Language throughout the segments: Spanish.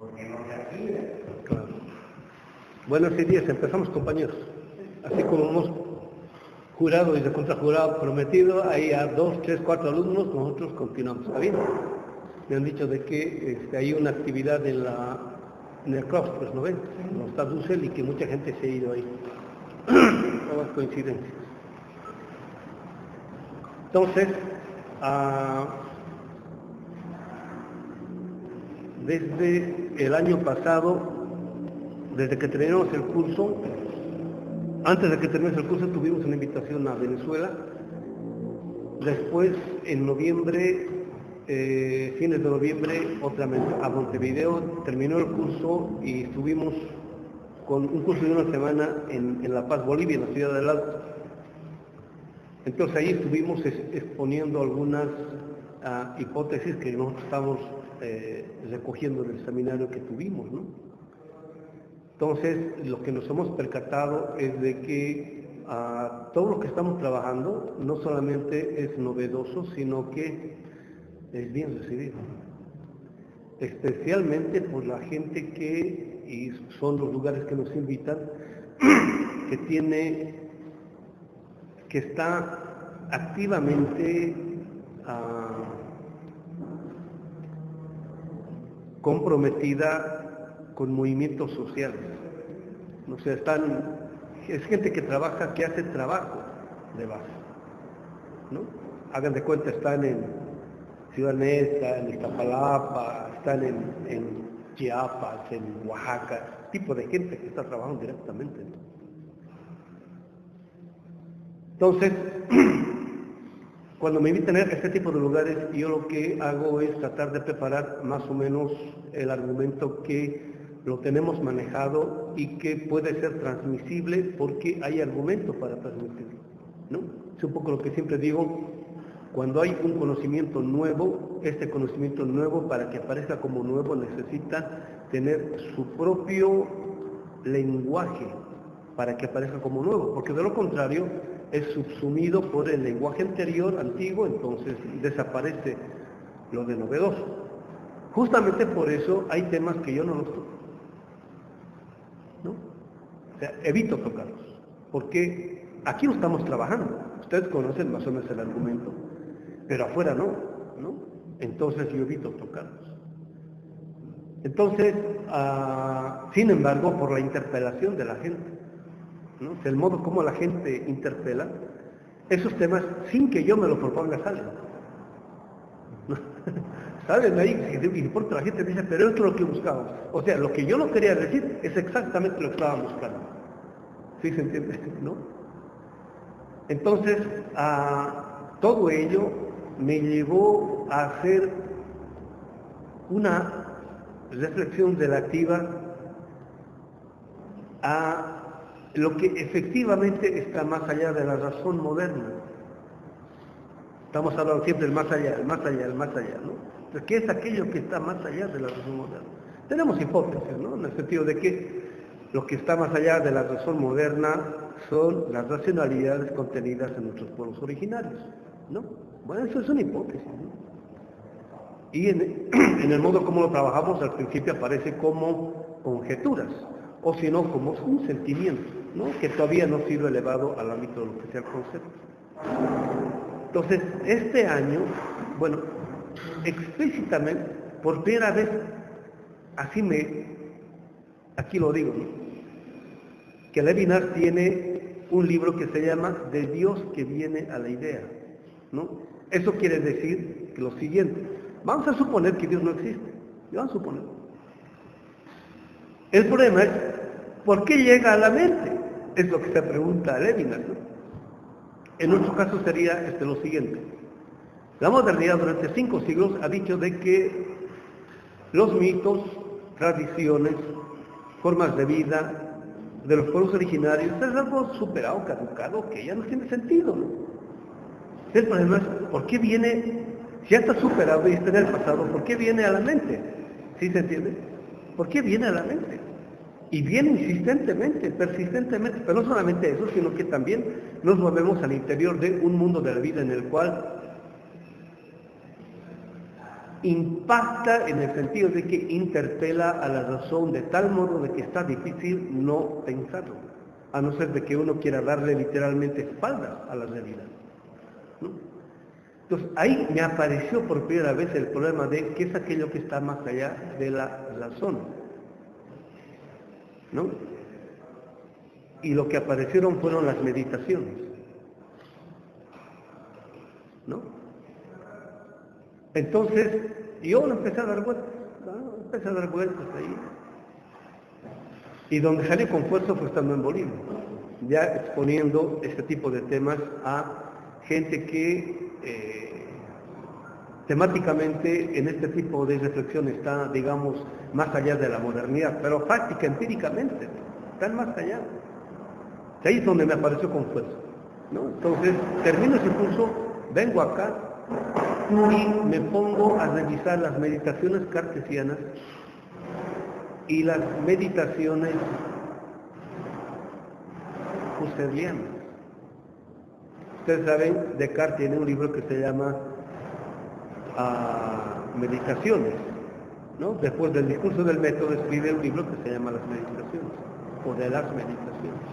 porque no se activa. Claro. Bueno, ese día empezamos, compañeros. Así como hemos jurado y de contrajurado prometido, ahí a 2, 3, 4 alumnos, nosotros continuamos. ¿Está bien? Me han dicho de que hay una actividad en el claustro, ¿no ven? No está Dussel y que mucha gente se ha ido ahí. Todas coincidencias. Entonces, desde el año pasado, desde que terminamos el curso, antes de que terminemos el curso tuvimos una invitación a Venezuela. Después, en noviembre, fines de noviembre, otra a Montevideo, terminó el curso y estuvimos con un curso de una semana en La Paz, Bolivia, en la ciudad del Alto. Entonces ahí estuvimos exponiendo algunas hipótesis que nosotros estamos recogiendo del seminario que tuvimos, ¿no? Entonces, lo que nos hemos percatado es de que todo lo que estamos trabajando no solamente es novedoso, sino que es bien recibido. Especialmente por la gente y son los lugares que nos invitan, que está activamente comprometida con movimientos sociales. O sea, es gente que trabaja, que hace trabajo de base, ¿no? Hagan de cuenta, están en Ciudad Neza, en Iztapalapa, están en Chiapas, en Oaxaca, tipo de gente que está trabajando directamente, ¿no? Entonces, cuando me invitan a este tipo de lugares, yo lo que hago es tratar de preparar más o menos el argumento que lo tenemos manejado y que puede ser transmisible porque hay argumentos para transmitirlo, ¿no? Es un poco lo que siempre digo, cuando hay un conocimiento nuevo, este conocimiento nuevo para que aparezca como nuevo necesita tener su propio lenguaje para que aparezca como nuevo, porque de lo contrario es subsumido por el lenguaje anterior, antiguo, entonces desaparece lo de novedoso. Justamente por eso hay temas que yo no los toco, ¿no? O sea, evito tocarlos, porque aquí lo estamos trabajando, ustedes conocen más o menos el argumento, pero afuera no, ¿no? Entonces yo evito tocarlos. Entonces, sin embargo, por la interpelación de la gente, ¿no? El modo como la gente interpela, esos temas, sin que yo me lo proponga, salen. Salen ahí, y importa, la gente dice, pero esto es lo que buscamos. O sea, lo que yo no quería decir es exactamente lo que estaban buscando. ¿Sí se entiende? ¿No? Entonces, todo ello me llevó a hacer una reflexión relativa a lo que efectivamente está más allá de la razón moderna. Estamos hablando siempre del más allá, el más allá, el más allá, ¿no? Entonces, ¿qué es aquello que está más allá de la razón moderna? Tenemos hipótesis, ¿no? En el sentido de que lo que está más allá de la razón moderna son las racionalidades contenidas en nuestros pueblos originarios, ¿no? Bueno, eso es una hipótesis, ¿no? Y en el modo como lo trabajamos, al principio aparece como conjeturas, o si no, como un sentimiento, ¿no? Que todavía no ha sido elevado al ámbito de lo que sea el concepto. Entonces, este año, bueno, explícitamente, por primera vez, aquí lo digo, ¿no? Que Levinas tiene un libro que se llama De Dios que viene a la idea, ¿no? Eso quiere decir que lo siguiente, vamos a suponer que Dios no existe, vamos a suponer. El problema es, ¿por qué llega a la mente? Es lo que se pregunta a Levinas, ¿no? En nuestro caso sería lo siguiente. La modernidad durante 5 siglos ha dicho de que los mitos, tradiciones, formas de vida de los pueblos originarios es algo superado, caducado, que ya no tiene sentido, ¿no? El problema es, ¿por qué viene, si ya está superado y está en el pasado, ¿por qué viene a la mente? ¿Sí se entiende? ¿Por qué viene a la mente? Y viene insistentemente, persistentemente, pero no solamente eso, sino que también nos movemos al interior de un mundo de la vida en el cual impacta en el sentido de que interpela a la razón de tal modo de que está difícil no pensarlo, a no ser de que uno quiera darle literalmente espaldas a la realidad, ¿no? Entonces ahí me apareció por primera vez el problema de qué es aquello que está más allá de la razón, ¿no? Y lo que aparecieron fueron las meditaciones, ¿no? Entonces yo empecé a dar vueltas, ¿no? Empecé a dar vueltas ahí. Y donde salí con fuerza fue estando en Bolivia, ya exponiendo este tipo de temas a gente que temáticamente en este tipo de reflexión está, digamos, más allá de la modernidad, pero práctica, empíricamente, están más allá. Ahí es donde me apareció con fuerza, ¿no? Entonces, termino ese curso, vengo acá y me pongo a revisar las meditaciones cartesianas y las meditaciones husserlianas. Ustedes saben, Descartes tiene un libro que se llama Meditaciones, ¿no? Después del discurso del método escribe un libro que se llama Las Meditaciones, o de las Meditaciones.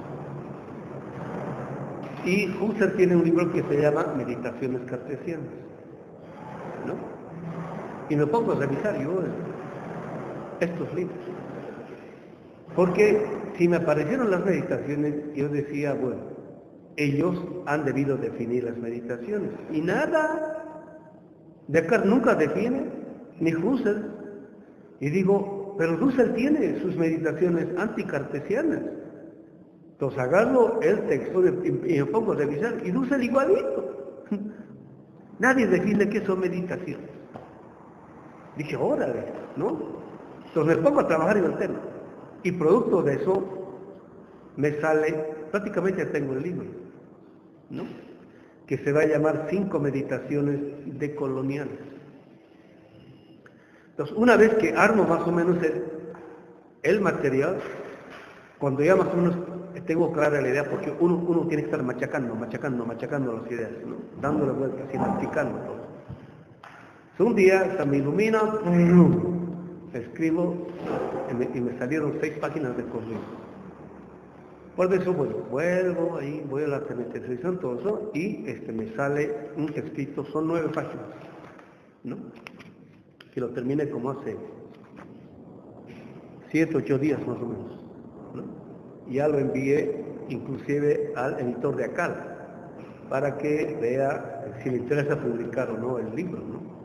Y Husserl tiene un libro que se llama Meditaciones Cartesianas, ¿no? Y me pongo a revisar yo estos libros. Porque si me aparecieron las meditaciones, yo decía, bueno, ellos han debido definir las meditaciones. Y nada, Descartes nunca define, ni Husserl. Y digo, pero Husserl tiene sus meditaciones anticartesianas. Entonces agarro el texto y me pongo a revisar, y Husserl igualito. Nadie define qué son meditaciones. Dije, órale, ¿no? Entonces me pongo a trabajar en el tema. Y producto de eso me sale, prácticamente tengo el libro, ¿no? Que se va a llamar 5 meditaciones decoloniales. Entonces, una vez que armo más o menos el material, cuando ya más o menos tengo clara la idea, porque uno tiene que estar machacando las ideas, ¿no? Dándole vueltas y masticando todo. Entonces, un día se me ilumina, escribo y me salieron 6 páginas de correo. Por eso, bueno, vuelvo ahí, voy a la televisión, todo eso, y me sale un escrito, son 9 páginas, ¿no? Que lo terminé como hace 7, 8 días más o menos, ¿no? Ya lo envié inclusive al editor de Acal, para que vea si le interesa publicar o no el libro, ¿no?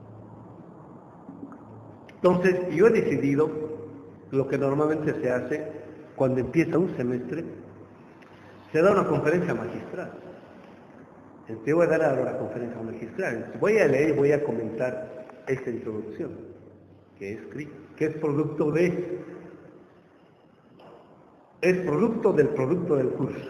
Entonces, yo he decidido lo que normalmente se hace cuando empieza un semestre, se da una conferencia magistral. Entonces, yo voy a dar ahora la conferencia magistral. Voy a leer y voy a comentar esta introducción que he escrito, que es producto del producto del curso.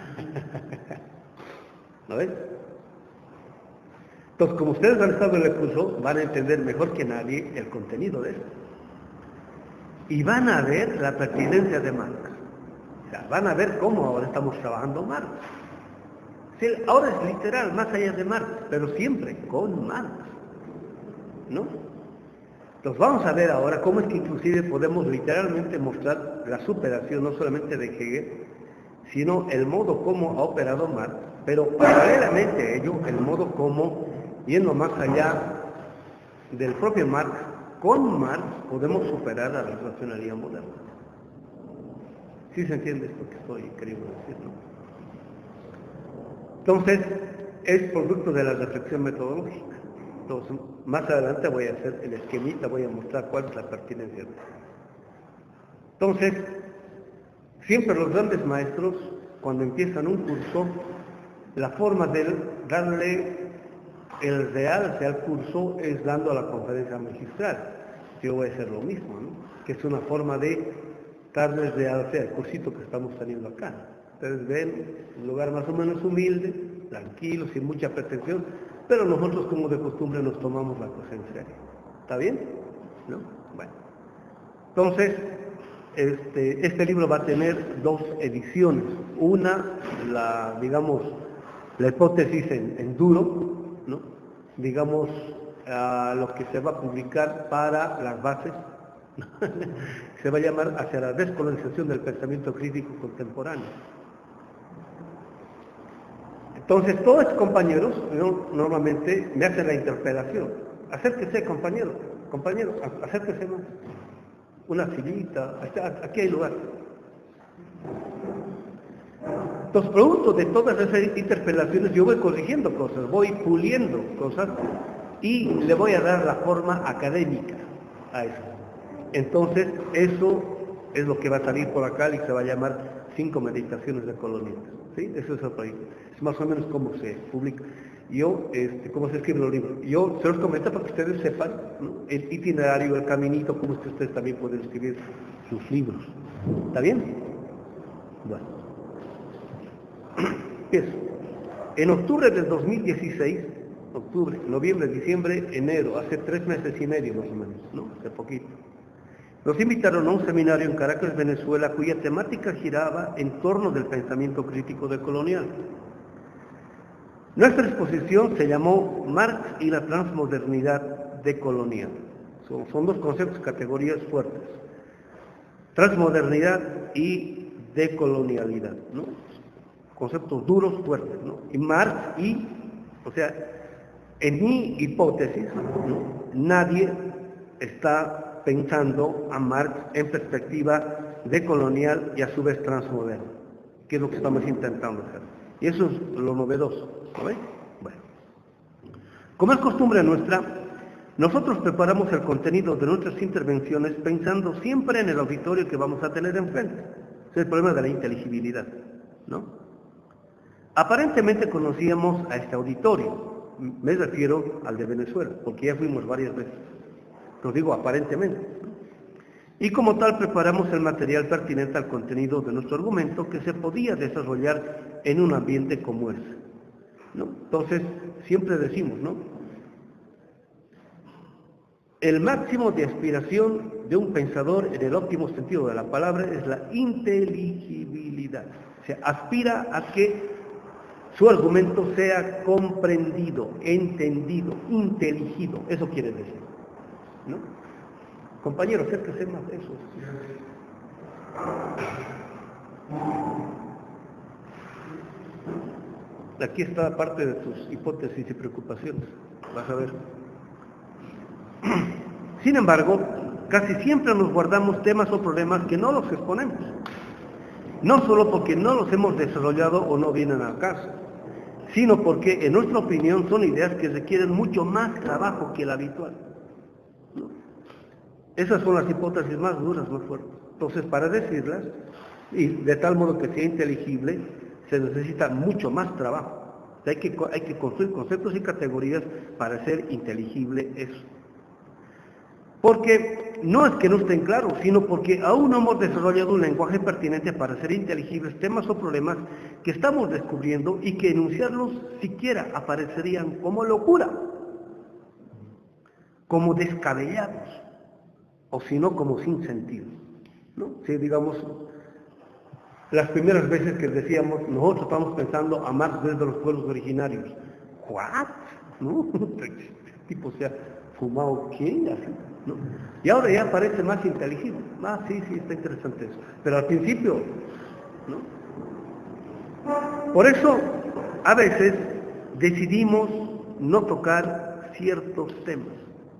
¿No ves? Entonces, como ustedes han estado en el curso, van a entender mejor que nadie el contenido de esto. Y van a ver la pertinencia de Marx. O sea, van a ver cómo ahora estamos trabajando Marx. Sí, ahora es literal, más allá de Marx, pero siempre con Marx, ¿no? Entonces vamos a ver ahora cómo es que inclusive podemos literalmente mostrar la superación no solamente de Hegel, sino el modo como ha operado Marx, pero paralelamente a ello, el modo como, yendo más allá del propio Marx, con Marx podemos superar a la racionalidad moderna. ¿Sí se entiende esto que estoy queriendo decir, no? Entonces, es producto de la reflexión metodológica. Entonces, más adelante voy a hacer el esquemita, voy a mostrar cuál es la pertinencia. Entonces, siempre los grandes maestros, cuando empiezan un curso, la forma de darle el realce al curso es dando a la conferencia magistral. Yo voy a hacer lo mismo, ¿no? Que es una forma de darle realce al cursito que estamos teniendo acá. Ustedes ven un lugar más o menos humilde, tranquilo, sin mucha pretensión, pero nosotros como de costumbre nos tomamos la cosa en serio. ¿Está bien? ¿No? Bueno. Entonces, este libro va a tener 2 ediciones. Una, la hipótesis en duro, ¿no? Digamos, lo que se va a publicar para las bases, se va a llamar Hacia la descolonización del pensamiento crítico contemporáneo. Entonces, todos estos compañeros normalmente me hacen la interpelación. Acérquese, compañero, acérquese más. Una filita, aquí hay lugar. Entonces, producto de todas esas interpelaciones, yo voy corrigiendo cosas, voy puliendo cosas y le voy a dar la forma académica a eso. Entonces, eso es lo que va a salir por acá y se va a llamar 5 meditaciones de colonialistas. ¿Sí? Eso es el proyecto. Es más o menos cómo se publica. Yo, cómo se escriben los libros. Yo se los comento para que ustedes sepan, ¿no?, el itinerario, el caminito, cómo es que ustedes también pueden escribir sus libros. ¿Está bien? Bueno. Empiezo. En octubre del 2016, octubre, noviembre, diciembre, enero, hace 3 meses y medio más o menos, ¿no? Hace poquito. Nos invitaron a un seminario en Caracas, Venezuela, cuya temática giraba en torno del pensamiento crítico decolonial. Nuestra exposición se llamó Marx y la transmodernidad decolonial. Son 2 conceptos, categorías fuertes. Transmodernidad y decolonialidad, ¿no? Conceptos duros, fuertes, ¿no? Y Marx o sea, en mi hipótesis, ¿no?, nadie está pensando a Marx en perspectiva decolonial y a su vez transmoderna, que es lo que estamos intentando hacer. Y eso es lo novedoso, ¿no ven? Bueno, como es costumbre nuestra, nosotros preparamos el contenido de nuestras intervenciones pensando siempre en el auditorio que vamos a tener enfrente. Es el problema de la inteligibilidad, ¿no? Aparentemente conocíamos a este auditorio, me refiero al de Venezuela, porque ya fuimos varias veces. Lo digo aparentemente. Y como tal preparamos el material pertinente al contenido de nuestro argumento que se podía desarrollar en un ambiente como ese, ¿no? Entonces, siempre decimos, ¿no?, el máximo de aspiración de un pensador en el óptimo sentido de la palabra es la inteligibilidad. O sea, aspira a que su argumento sea comprendido, entendido, inteligido. Eso quiere decir, ¿no? Compañero, acérquese más de eso. Aquí está parte de tus hipótesis y preocupaciones. Vas a ver. Sin embargo, casi siempre nos guardamos temas o problemas que no los exponemos. No solo porque no los hemos desarrollado o no vienen al caso, sino porque, en nuestra opinión, son ideas que requieren mucho más trabajo que el habitual, ¿no? Esas son las hipótesis más duras, más fuertes. Entonces, para decirlas, y de tal modo que sea inteligible, se necesita mucho más trabajo. Hay que construir conceptos y categorías para hacer inteligible eso. Porque no es que no estén claros, sino porque aún no hemos desarrollado un lenguaje pertinente para hacer inteligibles temas o problemas que estamos descubriendo y que enunciarlos siquiera aparecerían como locura, como descabellados, o si no, como sin sentido, ¿no? Si digamos, las primeras veces que decíamos, nosotros estamos pensando a Marx desde los pueblos originarios. ¿What? ¿No? Tipo, o sea, ¿fumado qué? Así, ¿no? Y ahora ya parece más inteligible. Sí, está interesante eso. Pero al principio, ¿no? Por eso, a veces, decidimos no tocar ciertos temas.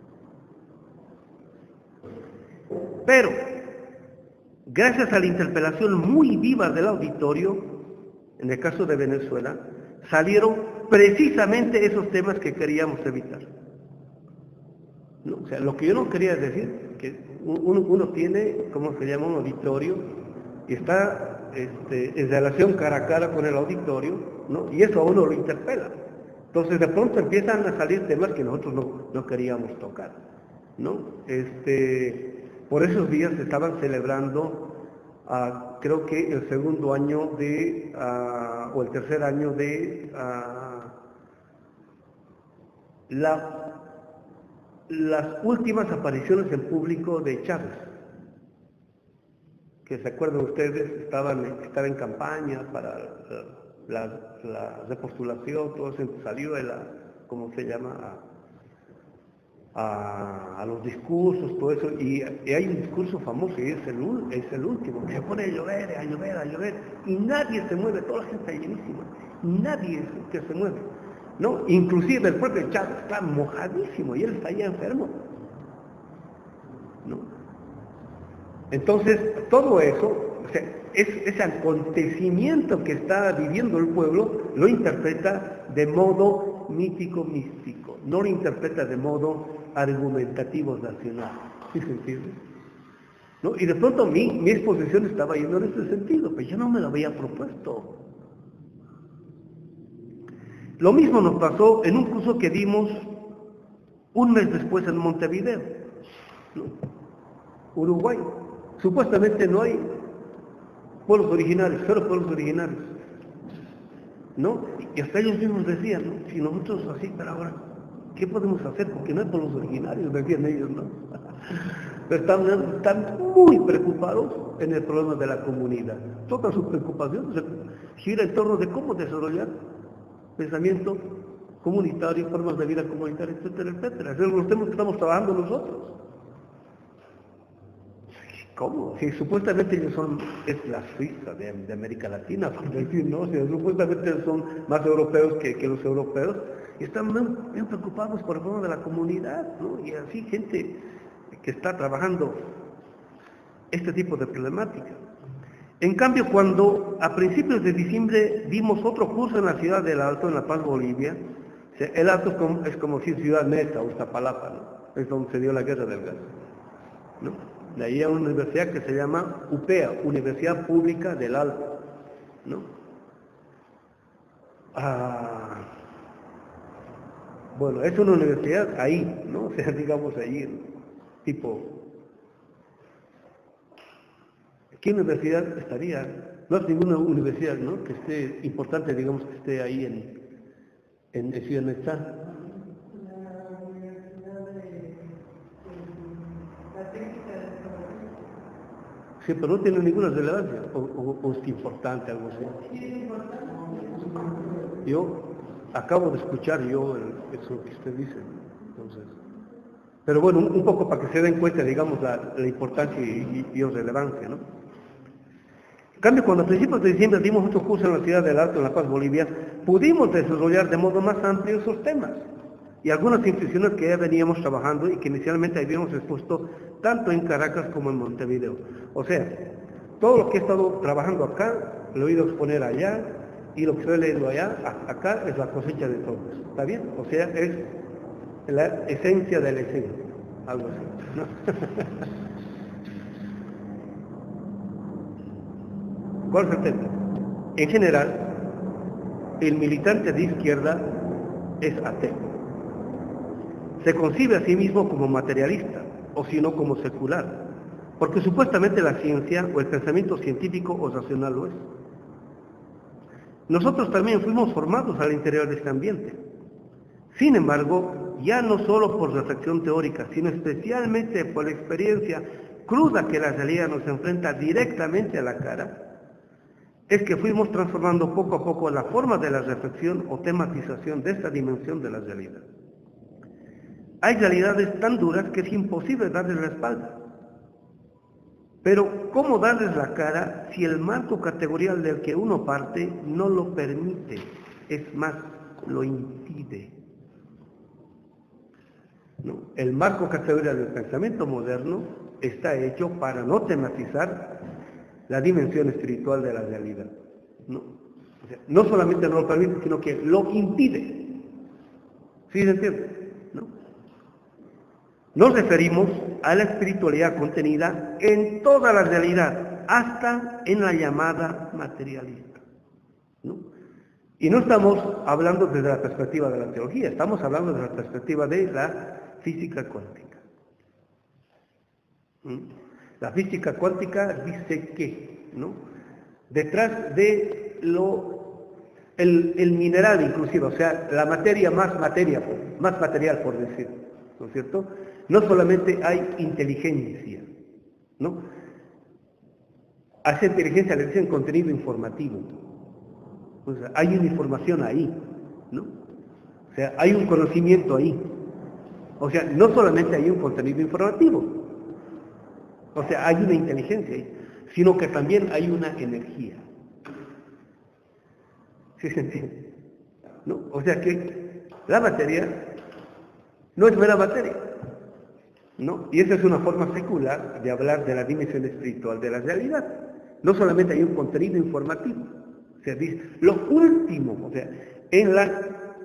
Pero, gracias a la interpelación muy viva del auditorio, en el caso de Venezuela, salieron precisamente esos temas que queríamos evitar, ¿no? O sea, lo que yo no quería decir, que uno tiene, ¿cómo se llama?, un auditorio, y está en relación cara a cara con el auditorio, ¿no? Y eso a uno lo interpela. Entonces, de pronto empiezan a salir temas que nosotros no queríamos tocar, ¿no? Por esos días se estaban celebrando, creo que el segundo año o el tercer año de las últimas apariciones en público de Chávez, que se acuerdan ustedes, estaba en campaña para la repostulación, todo eso, salió ¿cómo se llama?, a los discursos, todo eso, y hay un discurso famoso, y es el último, que se pone a llover, y nadie se mueve, toda la gente está llenísima, nadie que se mueve, ¿no? Inclusive el propio Chávez está mojadísimo, y él está ya enfermo, ¿no? Entonces, todo eso, o sea, ese acontecimiento que está viviendo el pueblo, lo interpreta de modo místico, no lo interpreta de modo argumentativo racional. ¿Sí se entiende? ¿No? Y de pronto mi exposición estaba yendo en ese sentido, pero yo no me lo había propuesto. Lo mismo nos pasó en un curso que dimos un mes después en Montevideo, ¿no? Uruguay. Supuestamente no hay pueblos originarios, solo pueblos originarios, ¿no? Y hasta ellos mismos decían, ¿no? Si nosotros así, pero ahora, ¿qué podemos hacer? Porque no hay pueblos originarios, decían ellos, ¿no? Pero están muy preocupados en el problema de la comunidad. Toda su preocupación gira en torno de cómo desarrollar pensamiento comunitario, formas de vida comunitaria, etcétera, etcétera. Esos son los temas que estamos trabajando nosotros. ¿Cómo? Si supuestamente ellos es la Suiza de América Latina, por decir, ¿no? O sea, supuestamente son más europeos que los europeos, y están bien preocupados por el problema de la comunidad, ¿no? Y así gente que está trabajando este tipo de problemática. En cambio, cuando a principios de diciembre dimos otro curso en la ciudad del Alto, en La Paz, Bolivia, o sea, el Alto es como si Ciudad Neza o Iztapalapa, ¿no? Es donde se dio la guerra del gas, ¿no? De ahí hay una universidad que se llama UPEA, Universidad Pública del Alto, ¿no? Bueno, es una universidad ahí, ¿no? O sea, digamos ahí, tipo, ¿qué universidad estaría? No es ninguna universidad, ¿no? Que esté importante, digamos, que esté ahí en Ciudad Neza. Sí, pero no tiene ninguna relevancia, o es importante, algo así. Yo acabo de escuchar eso que usted dice, entonces. Pero bueno, un poco para que se den cuenta, digamos, la importancia y relevancia, ¿no? En cambio, cuando a principios de diciembre dimos otro curso en la ciudad del Alto, en La Paz, Bolivia, pudimos desarrollar de modo más amplio esos temas. Y algunas instituciones que ya veníamos trabajando y que inicialmente habíamos expuesto tanto en Caracas como en Montevideo. O sea, todo lo que he estado trabajando acá, lo he ido a exponer allá, y lo que estoy leyendo allá, acá es la cosecha de todos. ¿Está bien? O sea, es la esencia de la esencia, algo así, ¿no? ¿Cuál es el tema? En general, el militante de izquierda es ateo. Se concibe a sí mismo como materialista, o si no como secular, porque supuestamente la ciencia o el pensamiento científico o racional lo es. Nosotros también fuimos formados al interior de este ambiente. Sin embargo, ya no solo por reflexión teórica, sino especialmente por la experiencia cruda que la realidad nos enfrenta directamente a la cara, es que fuimos transformando poco a poco la forma de la reflexión o tematización de esta dimensión de la realidad. Hay realidades tan duras que es imposible darles la espalda. Pero, ¿cómo darles la cara si el marco categorial del que uno parte no lo permite? Es más, lo impide. ¿No? El marco categorial del pensamiento moderno está hecho para no tematizar la dimensión espiritual de la realidad. ¿No? O sea, no solamente no lo permite, sino que lo impide. ¿Sí se entiende? ¿No? Nos referimos a la espiritualidad contenida en toda la realidad, hasta en la llamada materialista, ¿no? Y no estamos hablando desde la perspectiva de la teología, estamos hablando desde la perspectiva de la física cuántica. La física cuántica dice que, ¿no? Detrás de el mineral inclusive, o sea, la materia más material por decir, ¿no es cierto? No solamente hay inteligencia, ¿no? A esa inteligencia le dicen contenido informativo. O sea, hay una información ahí, ¿no? O sea, hay un conocimiento ahí. O sea, no solamente hay un contenido informativo, o sea, hay una inteligencia ahí, sino que también hay una energía. ¿Sí se entiende? ¿No? O sea que la materia no es mera materia, ¿no? Y esa es una forma secular de hablar de la dimensión espiritual de la realidad. No solamente hay un contenido informativo, o sea, dice, lo último, o sea, en la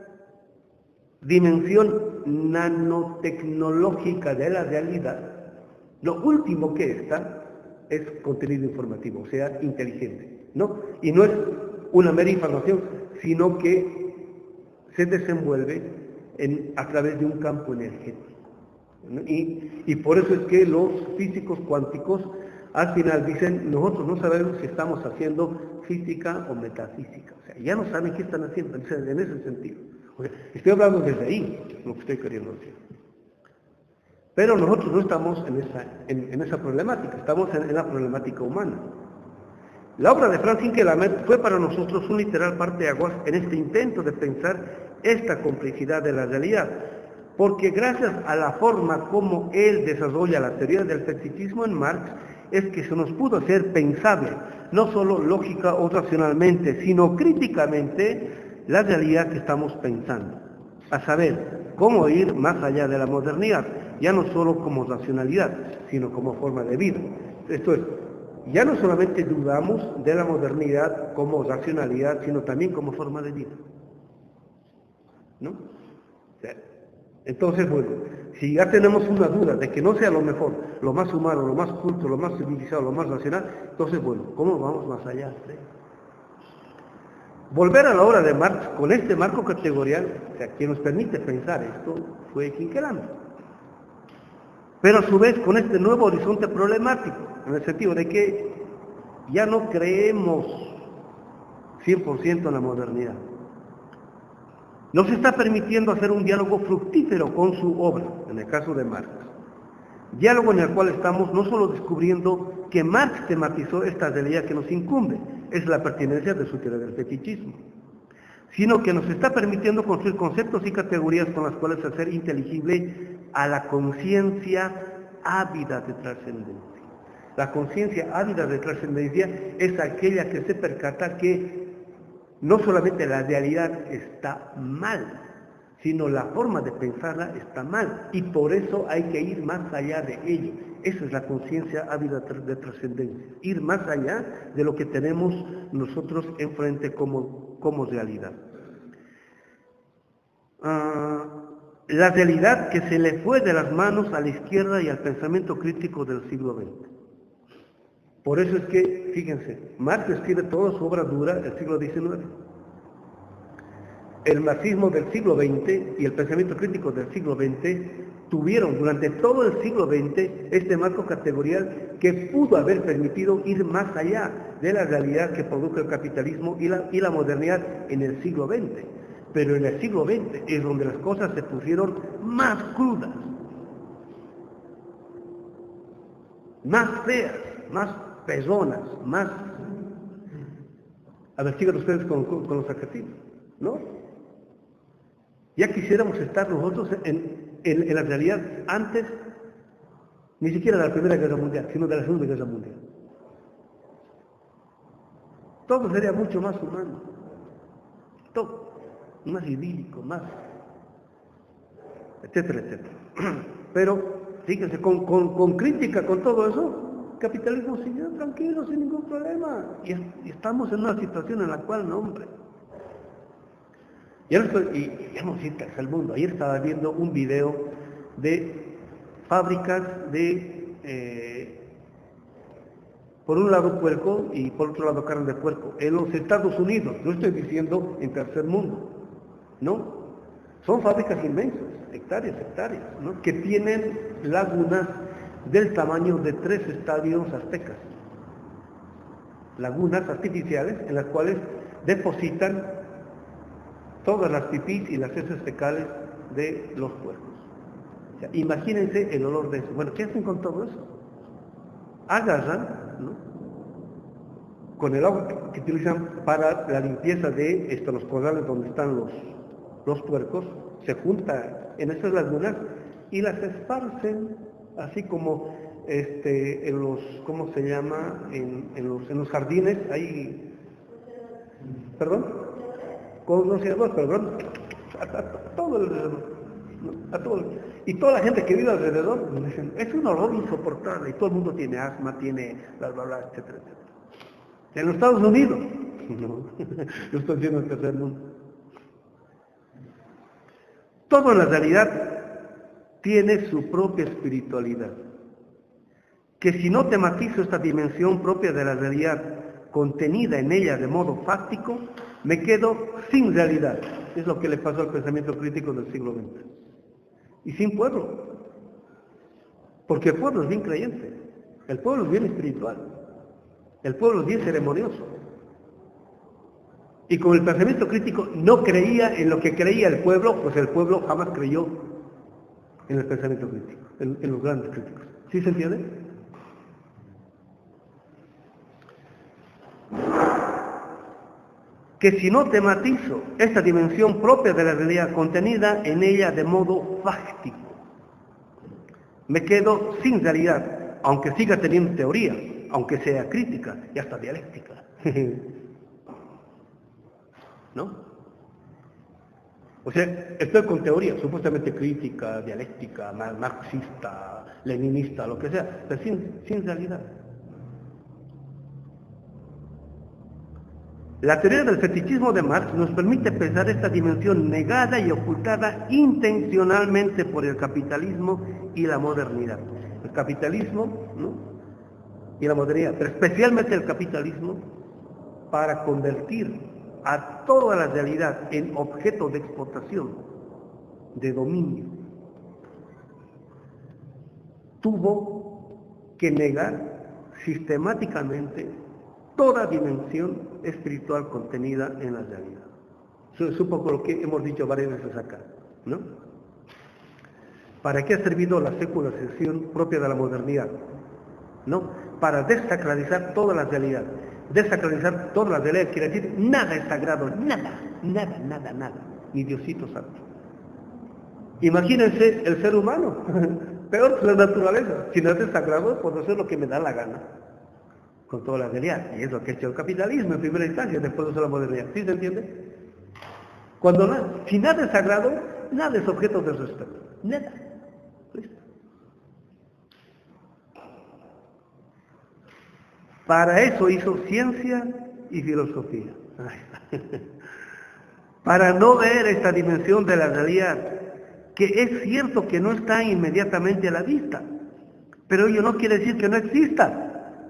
dimensión nanotecnológica de la realidad, lo último que está es contenido informativo, o sea, inteligente, ¿no? Y no es una mera información, sino que se desenvuelve a través de un campo energético, ¿no? Y por eso es que los físicos cuánticos al final dicen, nosotros no sabemos si estamos haciendo física o metafísica, o sea, ya no saben qué están haciendo en ese sentido. O sea, estoy hablando desde ahí, lo que estoy queriendo decir. Pero nosotros no estamos en esa problemática, estamos en la problemática humana. La obra de Franz Hinkelamer fue para nosotros un literal parteaguas en este intento de pensar esta complejidad de la realidad, porque gracias a la forma como él desarrolla la teoría del fetichismo en Marx, es que se nos pudo hacer pensable, no solo lógica o racionalmente, sino críticamente, la realidad que estamos pensando, a saber, cómo ir más allá de la modernidad, ya no solo como racionalidad, sino como forma de vida. Esto es, ya no solamente dudamos de la modernidad como racionalidad, sino también como forma de vida, ¿no? O sea, entonces, bueno, si ya tenemos una duda de que no sea lo mejor, lo más humano, lo más culto, lo más civilizado, lo más racional, entonces, bueno, ¿cómo vamos más allá? ¿Sí? Volver a la obra de Marx con este marco categorial, o sea, que nos permite pensar esto, fue Hinkelamer. Pero a su vez con este nuevo horizonte problemático, en el sentido de que ya no creemos 100% en la modernidad. Nos está permitiendo hacer un diálogo fructífero con su obra, en el caso de Marx. Diálogo en el cual estamos no solo descubriendo que Marx tematizó esta realidad que nos incumbe, es la pertinencia de su teoría del fetichismo, sino que nos está permitiendo construir conceptos y categorías con las cuales hacer inteligible a la conciencia ávida de trascendencia. La conciencia ávida de trascendencia es aquella que se percata que no solamente la realidad está mal, sino la forma de pensarla está mal, y por eso hay que ir más allá de ello. Esa es la conciencia ávida de trascendencia, ir más allá de lo que tenemos nosotros enfrente como realidad. La realidad que se le fue de las manos a la izquierda y al pensamiento crítico del siglo XX. Por eso es que, fíjense, Marx escribe toda su obra dura del siglo XIX. El marxismo del siglo XX y el pensamiento crítico del siglo XX tuvieron durante todo el siglo XX este marco categorial que pudo haber permitido ir más allá de la realidad que produjo el capitalismo y la modernidad en el siglo XX. Pero en el siglo XX es donde las cosas se pusieron más crudas, más feas, más pesonas, más... A ver, sigan ustedes con los adjetivos, ¿no? Ya quisiéramos estar nosotros en la realidad antes, ni siquiera de la Primera Guerra Mundial, sino de la Segunda Guerra Mundial. Todo sería mucho más humano, todo, más idílico, más, etcétera, etcétera. Pero, fíjense, con crítica, con todo eso, el capitalismo siguió tranquilo, sin ningún problema. Y estamos en una situación en la cual, no, hombre. Ya no hemos ido al mundo. Ayer estaba viendo un video de fábricas de, por un lado puerco y por otro lado carne de puerco, en los Estados Unidos. No estoy diciendo en tercer mundo, ¿no? Son fábricas inmensas, hectáreas, ¿no? Que tienen lagunas del tamaño de 3 estadios aztecas. Lagunas artificiales en las cuales depositan todas las pipís y las heces fecales de los puercos. O sea, imagínense el olor de eso. Bueno, ¿qué hacen con todo eso? Agarran, ¿no?, con el agua que utilizan para la limpieza de los corrales donde están los puercos, se junta en esas lagunas y las esparcen, así como en los, ¿cómo se llama? En los jardines, hay, perdón, con los ciervos, perdón, a todo, y toda la gente que vive alrededor me dicen, es un olor insoportable, y todo el mundo tiene asma, tiene bla, bla, bla, etcétera, etcétera. En los Estados Unidos, no, yo estoy diciendo el tercer mundo. Todo en la realidad tiene su propia espiritualidad, que si no tematizo esta dimensión propia de la realidad contenida en ella de modo fáctico, me quedo sin realidad. Es lo que le pasó al pensamiento crítico del siglo XX. Y sin pueblo. Porque el pueblo es bien creyente, el pueblo es bien espiritual, el pueblo es bien ceremonioso. Y como el pensamiento crítico no creía en lo que creía el pueblo, pues el pueblo jamás creyó en el pensamiento crítico, en los grandes críticos. ¿Sí se entiende? Que si no tematizo esta dimensión propia de la realidad contenida en ella de modo fáctico, me quedo sin realidad, aunque siga teniendo teoría, aunque sea crítica y hasta dialéctica. ¿No? O sea, estoy con teoría, supuestamente crítica, dialéctica, marxista, leninista, lo que sea, pero sin realidad. La teoría del fetichismo de Marx nos permite pensar esta dimensión negada y ocultada intencionalmente por el capitalismo y la modernidad. El capitalismo, ¿no? Y la modernidad, pero especialmente el capitalismo, para convertir a toda la realidad en objeto de explotación, de dominio, tuvo que negar sistemáticamente toda dimensión espiritual contenida en la realidad. Eso es un poco lo que hemos dicho varias veces acá, ¿no? ¿Para qué ha servido la secularización propia de la modernidad? ¿No? Para desacralizar toda la realidad. Desacralizar toda la realidad quiere decir nada es sagrado, nada, ni Diosito santo. Imagínense el ser humano, peor que la naturaleza. Si no es sagrado, puedo hacer lo que me da la gana con toda la realidad. Y es lo que ha hecho el capitalismo en primera instancia, después de la modernidad. ¿Sí se entiende? Si nada es sagrado, nada es objeto de respeto. Nada. ¿Listo? Para eso hizo ciencia y filosofía. Para no ver esta dimensión de la realidad, que es cierto que no está inmediatamente a la vista, pero ello no quiere decir que no exista.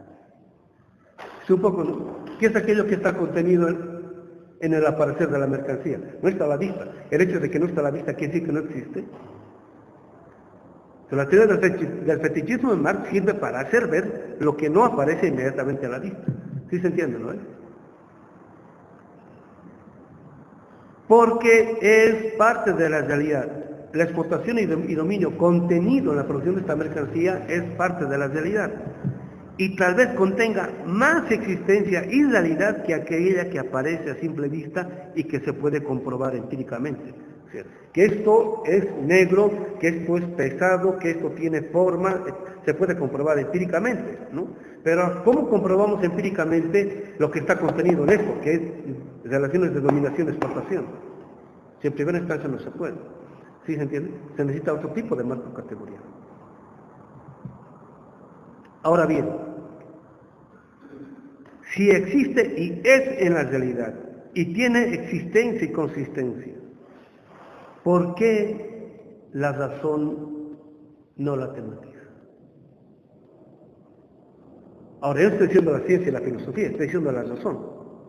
Un poco, ¿no? ¿Qué es aquello que está contenido en el aparecer de la mercancía? No está a la vista. El hecho de que no está a la vista quiere decir que no existe. La teoría del fetichismo de Marx sirve para hacer ver lo que no aparece inmediatamente a la vista. ¿Sí se entiende, no? Porque es parte de la realidad. La explotación y dominio contenido en la producción de esta mercancía es parte de la realidad. Y tal vez contenga más existencia y realidad que aquella que aparece a simple vista y que se puede comprobar empíricamente. O sea, que esto es negro, que esto es pesado, que esto tiene forma, se puede comprobar empíricamente, ¿no? Pero ¿cómo comprobamos empíricamente lo que está contenido en esto, que es relaciones de dominación y explotación? Si en primera instancia no se puede. ¿Sí se entiende? Se necesita otro tipo de marco categoría. Ahora bien, si existe y es en la realidad, y tiene existencia y consistencia, ¿por qué la razón no la tematiza? Ahora, yo estoy diciendo la ciencia y la filosofía, estoy diciendo la razón.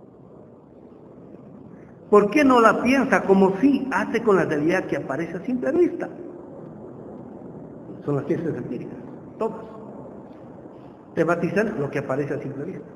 ¿Por qué no la piensa como si hace con la realidad que aparece a simple vista? Son las ciencias empíricas, todas. Tematizan lo que aparece a simple vista.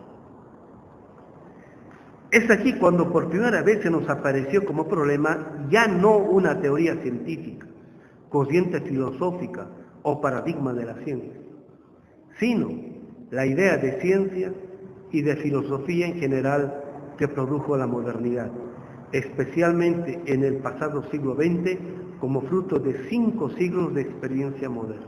Es aquí cuando por primera vez se nos apareció como problema ya no una teoría científica, corriente filosófica o paradigma de la ciencia, sino la idea de ciencia y de filosofía en general que produjo la modernidad, especialmente en el pasado siglo XX, como fruto de 5 siglos de experiencia moderna.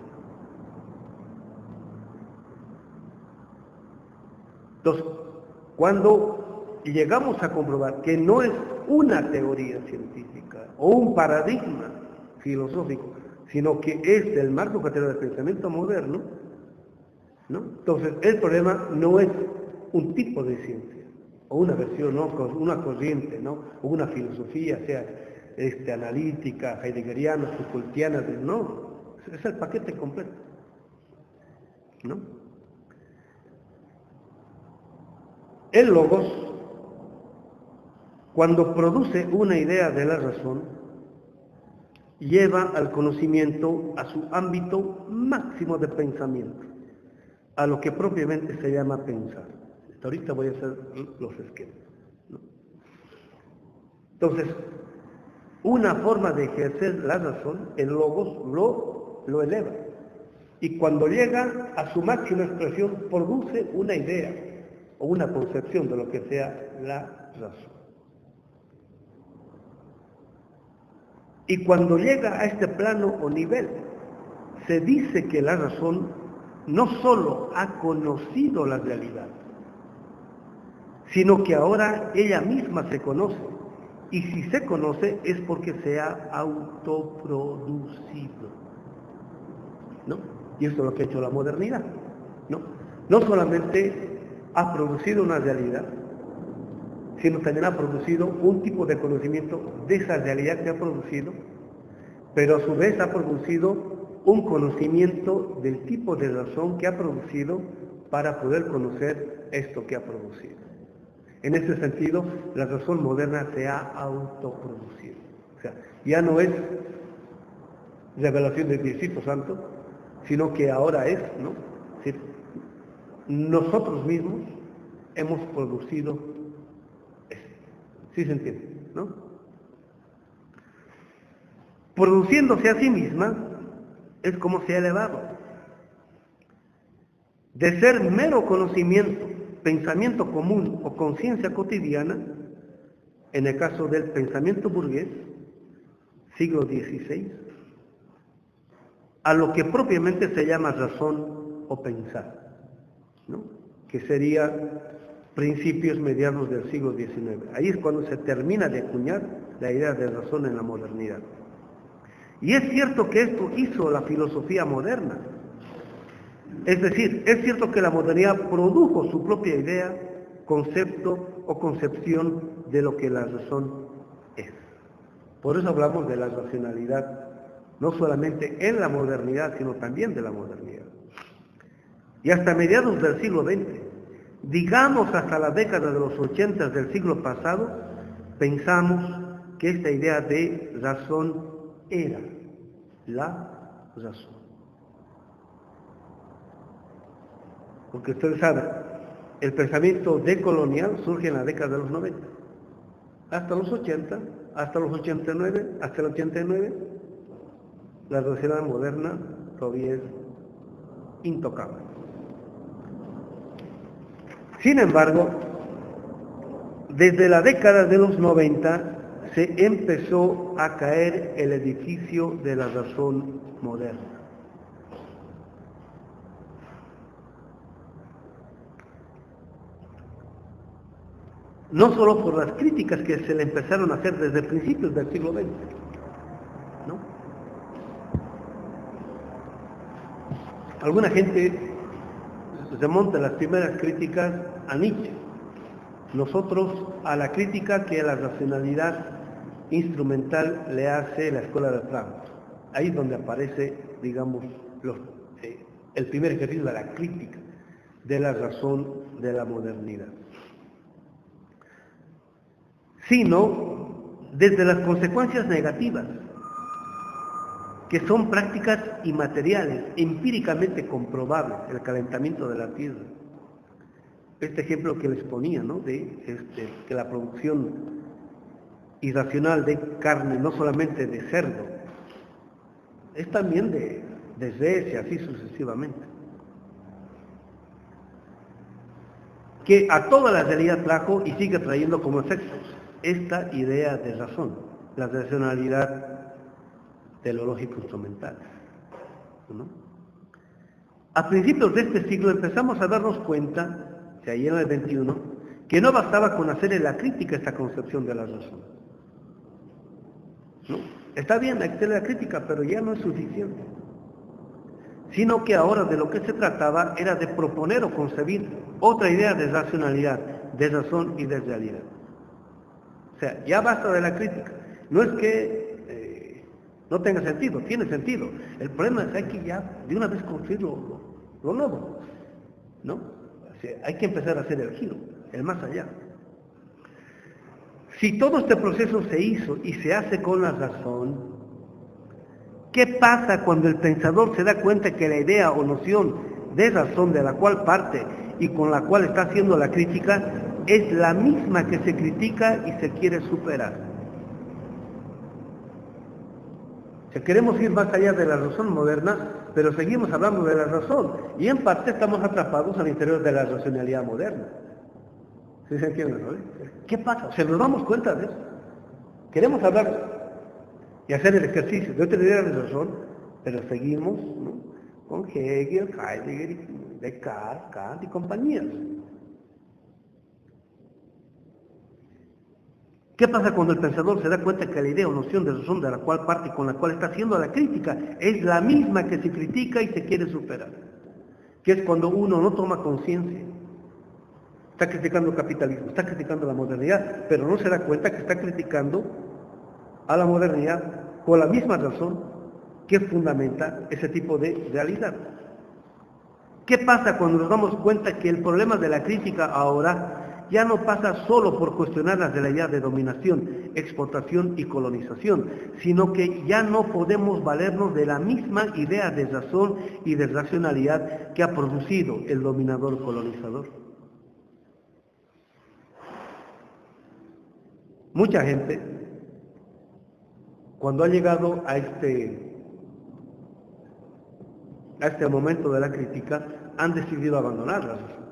Entonces, cuando llegamos a comprobar que no es una teoría científica o un paradigma filosófico, sino que es el marco categoría del pensamiento moderno, ¿no? Entonces, el problema no es un tipo de ciencia, o una versión, ¿no? Una corriente, ¿no? O una filosofía, sea analítica, heideggeriana, Foucaultiana, no, es el paquete completo, ¿no? El logos, cuando produce una idea de la razón, lleva al conocimiento a su ámbito máximo de pensamiento, a lo que propiamente se llama pensar. Ahorita voy a hacer los esquemas, ¿no? Entonces, una forma de ejercer la razón, el logos lo eleva. Y cuando llega a su máxima expresión, produce una idea o una concepción de lo que sea la razón. Y cuando llega a este plano o nivel, se dice que la razón no solo ha conocido la realidad, sino que ahora ella misma se conoce. Y si se conoce es porque se ha autoproducido, ¿no? Y esto es lo que ha hecho la modernidad, ¿no? No solamente ha producido una realidad, sino también ha producido un tipo de conocimiento de esa realidad que ha producido, pero a su vez ha producido un conocimiento del tipo de razón que ha producido para poder conocer esto que ha producido. En ese sentido, la razón moderna se ha autoproducido. O sea, ya no es revelación del Diosito Santo, sino que ahora es, ¿no? Es decir, nosotros mismos hemos producido esto. ¿Sí se entiende? ¿No? Produciéndose a sí misma es como se ha elevado. De ser mero conocimiento, pensamiento común o conciencia cotidiana, en el caso del pensamiento burgués, siglo XVI, a lo que propiamente se llama razón o pensar, ¿no? Que sería principios mediados del siglo XIX. Ahí es cuando se termina de acuñar la idea de razón en la modernidad. Y es cierto que esto hizo la filosofía moderna. Es decir, es cierto que la modernidad produjo su propia idea, concepto o concepción de lo que la razón es. Por eso hablamos de la racionalidad, no solamente en la modernidad, sino también de la modernidad. Y hasta mediados del siglo XX, digamos hasta la década de los 80 del siglo pasado, pensamos que esta idea de razón era la razón. Porque ustedes saben, el pensamiento decolonial surge en la década de los 90. Hasta los 80, hasta los 89, hasta el 89, la racionalidad moderna todavía es intocable. Sin embargo, desde la década de los 90 se empezó a caer el edificio de la razón moderna. No solo por las críticas que se le empezaron a hacer desde principios del siglo XX, ¿no? Alguna gente remonta las primeras críticas a Nietzsche, nosotros a la crítica que a la racionalidad instrumental le hace la escuela de Frankfurt. Ahí es donde aparece, digamos, el primer ejercicio de la crítica de la razón de la modernidad. Sino desde las consecuencias negativas, que son prácticas inmateriales, empíricamente comprobables, el calentamiento de la tierra. Este ejemplo que les ponía, ¿no? De que la producción irracional de carne, no solamente de cerdo, es también de res y así sucesivamente. Que a toda la realidad trajo y sigue trayendo como efectos esta idea de razón, la racionalidad de lo lógico instrumental, ¿no? A principios de este siglo empezamos a darnos cuenta, o sea, ahí en el 21, que no bastaba con hacerle la crítica a esta concepción de la razón, ¿no? Está bien, hay que hacerle la crítica, pero ya no es suficiente, sino que ahora de lo que se trataba era de proponer o concebir otra idea de racionalidad, de razón y de realidad. O sea, ya basta de la crítica. No es que no tenga sentido, tiene sentido. El problema es que hay que ya de una vez construir lo nuevo, ¿no? O sea, hay que empezar a hacer el giro, el más allá. Si todo este proceso se hizo y se hace con la razón, ¿qué pasa cuando el pensador se da cuenta que la idea o noción de razón de la cual parte y con la cual está haciendo la crítica es la misma que se critica y se quiere superar? O sea, queremos ir más allá de la razón moderna, pero seguimos hablando de la razón y en parte estamos atrapados al interior de la racionalidad moderna. ¿Sí se entiende, no? ¿Qué pasa? O sea, nos damos cuenta de eso. Queremos hablar y hacer el ejercicio de otra idea de razón, pero seguimos, ¿no?, con Hegel, Heidegger, Descartes, Kant y compañías. ¿Qué pasa cuando el pensador se da cuenta que la idea o noción de razón de la cual parte y con la cual está haciendo la crítica es la misma que se critica y se quiere superar? Que es cuando uno no toma conciencia. Está criticando el capitalismo, está criticando la modernidad, pero no se da cuenta que está criticando a la modernidad por la misma razón que fundamenta ese tipo de realidad. ¿Qué pasa cuando nos damos cuenta que el problema de la crítica ahora ya no pasa solo por cuestionar la realidad de dominación, exportación y colonización, sino que ya no podemos valernos de la misma idea de razón y de racionalidad que ha producido el dominador colonizador? Mucha gente, cuando ha llegado a este momento de la crítica, han decidido abandonar la razón.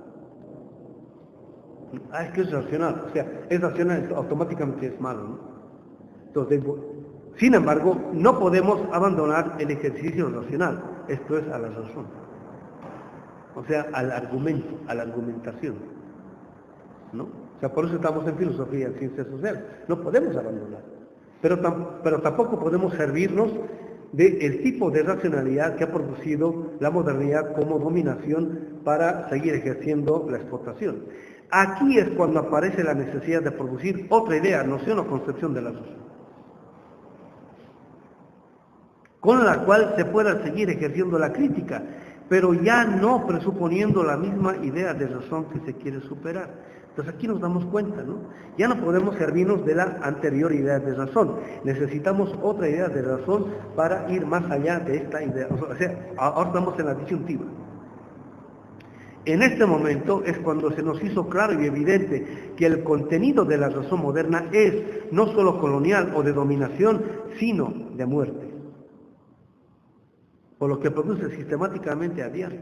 Es que es racional, o sea, es racional, automáticamente es malo, ¿no? Entonces, sin embargo, no podemos abandonar el ejercicio racional, esto es a la razón, o sea, al argumento, a la argumentación, ¿no? O sea, por eso estamos en filosofía, en ciencias sociales, no podemos abandonar, pero tampoco podemos servirnos del tipo de racionalidad que ha producido la modernidad como dominación para seguir ejerciendo la explotación. Aquí es cuando aparece la necesidad de producir otra idea, noción o concepción de la razón, con la cual se pueda seguir ejerciendo la crítica, pero ya no presuponiendo la misma idea de razón que se quiere superar. Entonces aquí nos damos cuenta, ¿no? Ya no podemos servirnos de la anterior idea de razón, necesitamos otra idea de razón para ir más allá de esta idea. O sea, ahora estamos en la disyuntiva. En este momento es cuando se nos hizo claro y evidente que el contenido de la razón moderna es no solo colonial o de dominación, sino de muerte, por lo que produce sistemáticamente a diario.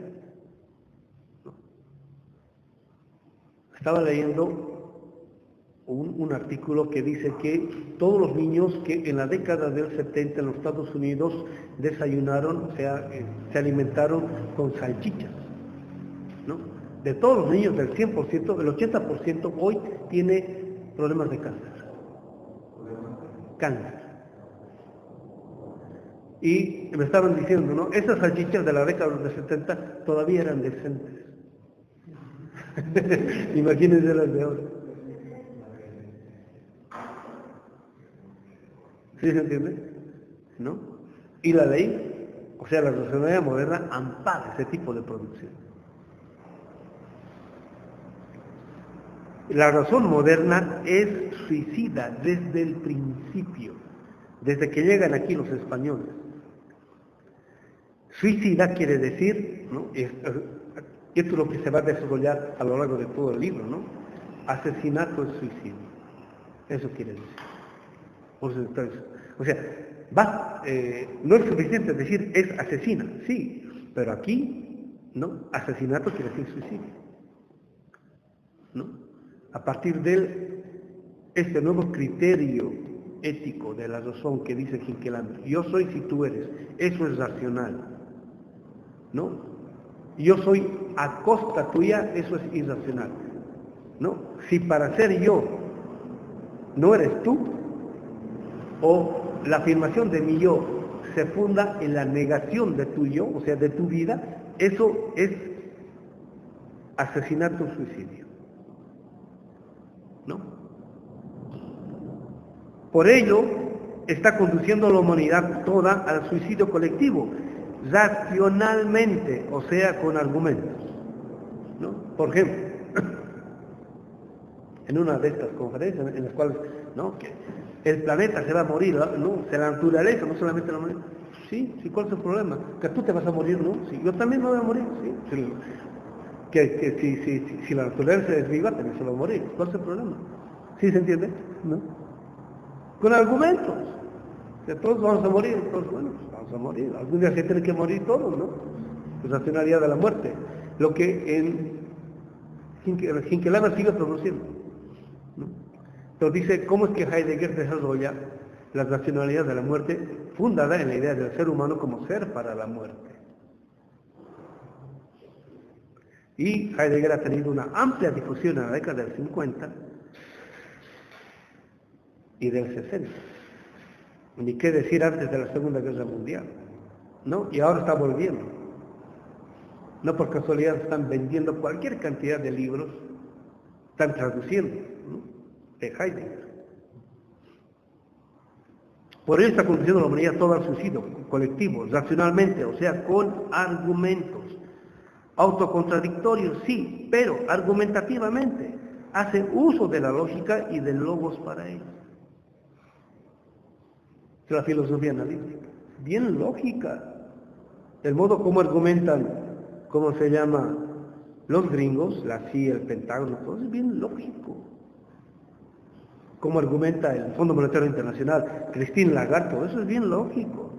Estaba leyendo un artículo que dice que todos los niños que en la década del 70 en los Estados Unidos desayunaron, o sea, se alimentaron con salchichas, ¿no? De todos los niños, del 100%, el 80% hoy tiene problemas de cáncer. Cáncer. Y me estaban diciendo, ¿no?, esas salchichas de la década del 70 todavía eran decentes. Imagínense las de ahora. ¿Sí se entiende? ¿No? Y la ley, o sea, la racionalidad moderna ampara ese tipo de producción. La razón moderna es suicida desde el principio, desde que llegan aquí los españoles. Suicida quiere decir, ¿no?, esto es lo que se va a desarrollar a lo largo de todo el libro, ¿no? Asesinato es suicidio. Eso quiere decir. O sea, no es suficiente decir es asesina, sí, pero aquí, ¿no?, asesinato quiere decir suicidio, ¿no? A partir de este nuevo criterio ético de la razón que dice Hinckelammer, yo soy si tú eres, eso es racional, ¿no? Yo soy a costa tuya, eso es irracional, ¿no? Si para ser yo no eres tú, o la afirmación de mi yo se funda en la negación de tu yo, o sea, de tu vida, eso es asesinato o suicidio, ¿no? Por ello, está conduciendo a la humanidad toda al suicidio colectivo, racionalmente, o sea, con argumentos, ¿no? Por ejemplo, en una de estas conferencias en las cuales, ¿no?, que el planeta se va a morir, ¿no? O sea, la naturaleza, no solamente la humanidad. Sí, ¿cuál es el problema? Que tú te vas a morir, ¿no? Sí, yo también me voy a morir, sí. Si la naturaleza es viva, también se va a morir. ¿Cuál es el problema? ¿Sí se entiende? ¿No? Con argumentos. Que todos vamos a morir, todos, bueno, pues vamos a morir. Algún día se tiene que morir todos, ¿no? Pues racionalidad de la muerte. Lo que en Hinckelammer sigue produciendo, ¿no? Entonces dice, ¿cómo es que Heidegger desarrolla la racionalidad de la muerte fundada en la idea del ser humano como ser para la muerte? Y Heidegger ha tenido una amplia difusión en la década del 50 y del 60. Ni qué decir antes de la Segunda Guerra Mundial, ¿no? Y ahora está volviendo. No por casualidad están vendiendo cualquier cantidad de libros, están traduciendo, ¿no?, de Heidegger. Por ello está conduciendo a la humanidad todo al suicidio colectivo, racionalmente, o sea, con argumentos. Autocontradictorios, sí, pero argumentativamente. Hace uso de la lógica y del logos para ello. Es la filosofía analítica. Bien lógica. El modo como argumentan, ¿cómo se llama?, los gringos, la CIA, el Pentágono, todo es bien lógico. Como argumenta el Fondo Monetario Internacional, Christine Lagarde, todo eso es bien lógico.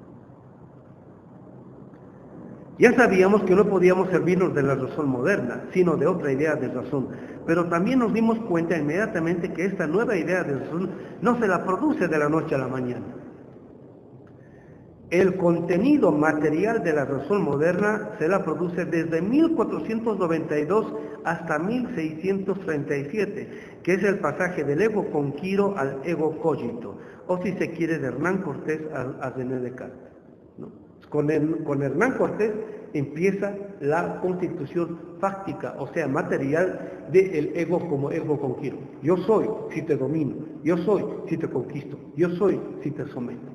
Ya sabíamos que no podíamos servirnos de la razón moderna, sino de otra idea de razón, pero también nos dimos cuenta inmediatamente que esta nueva idea de razón no se la produce de la noche a la mañana. El contenido material de la razón moderna se la produce desde 1492 hasta 1637, que es el pasaje del ego conquiro al ego cogito, o si se quiere de Hernán Cortés a René Descartes, ¿no? Con Hernán Cortés empieza la constitución fáctica, o sea, material del ego como ego conquiro. Yo soy si te domino, yo soy si te conquisto, yo soy si te someto,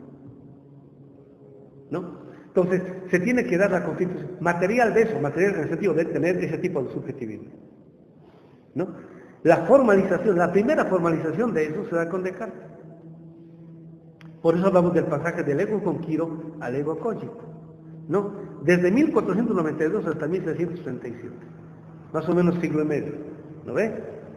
¿no? Entonces, se tiene que dar la constitución material de eso, material en el sentido de tener ese tipo de subjetividad, ¿no? La formalización, la primera formalización de eso se da con Descartes. Por eso hablamos del pasaje del ego conquiro al ego cogito, ¿no? Desde 1492 hasta 1637, más o menos siglo y medio, ¿no ve?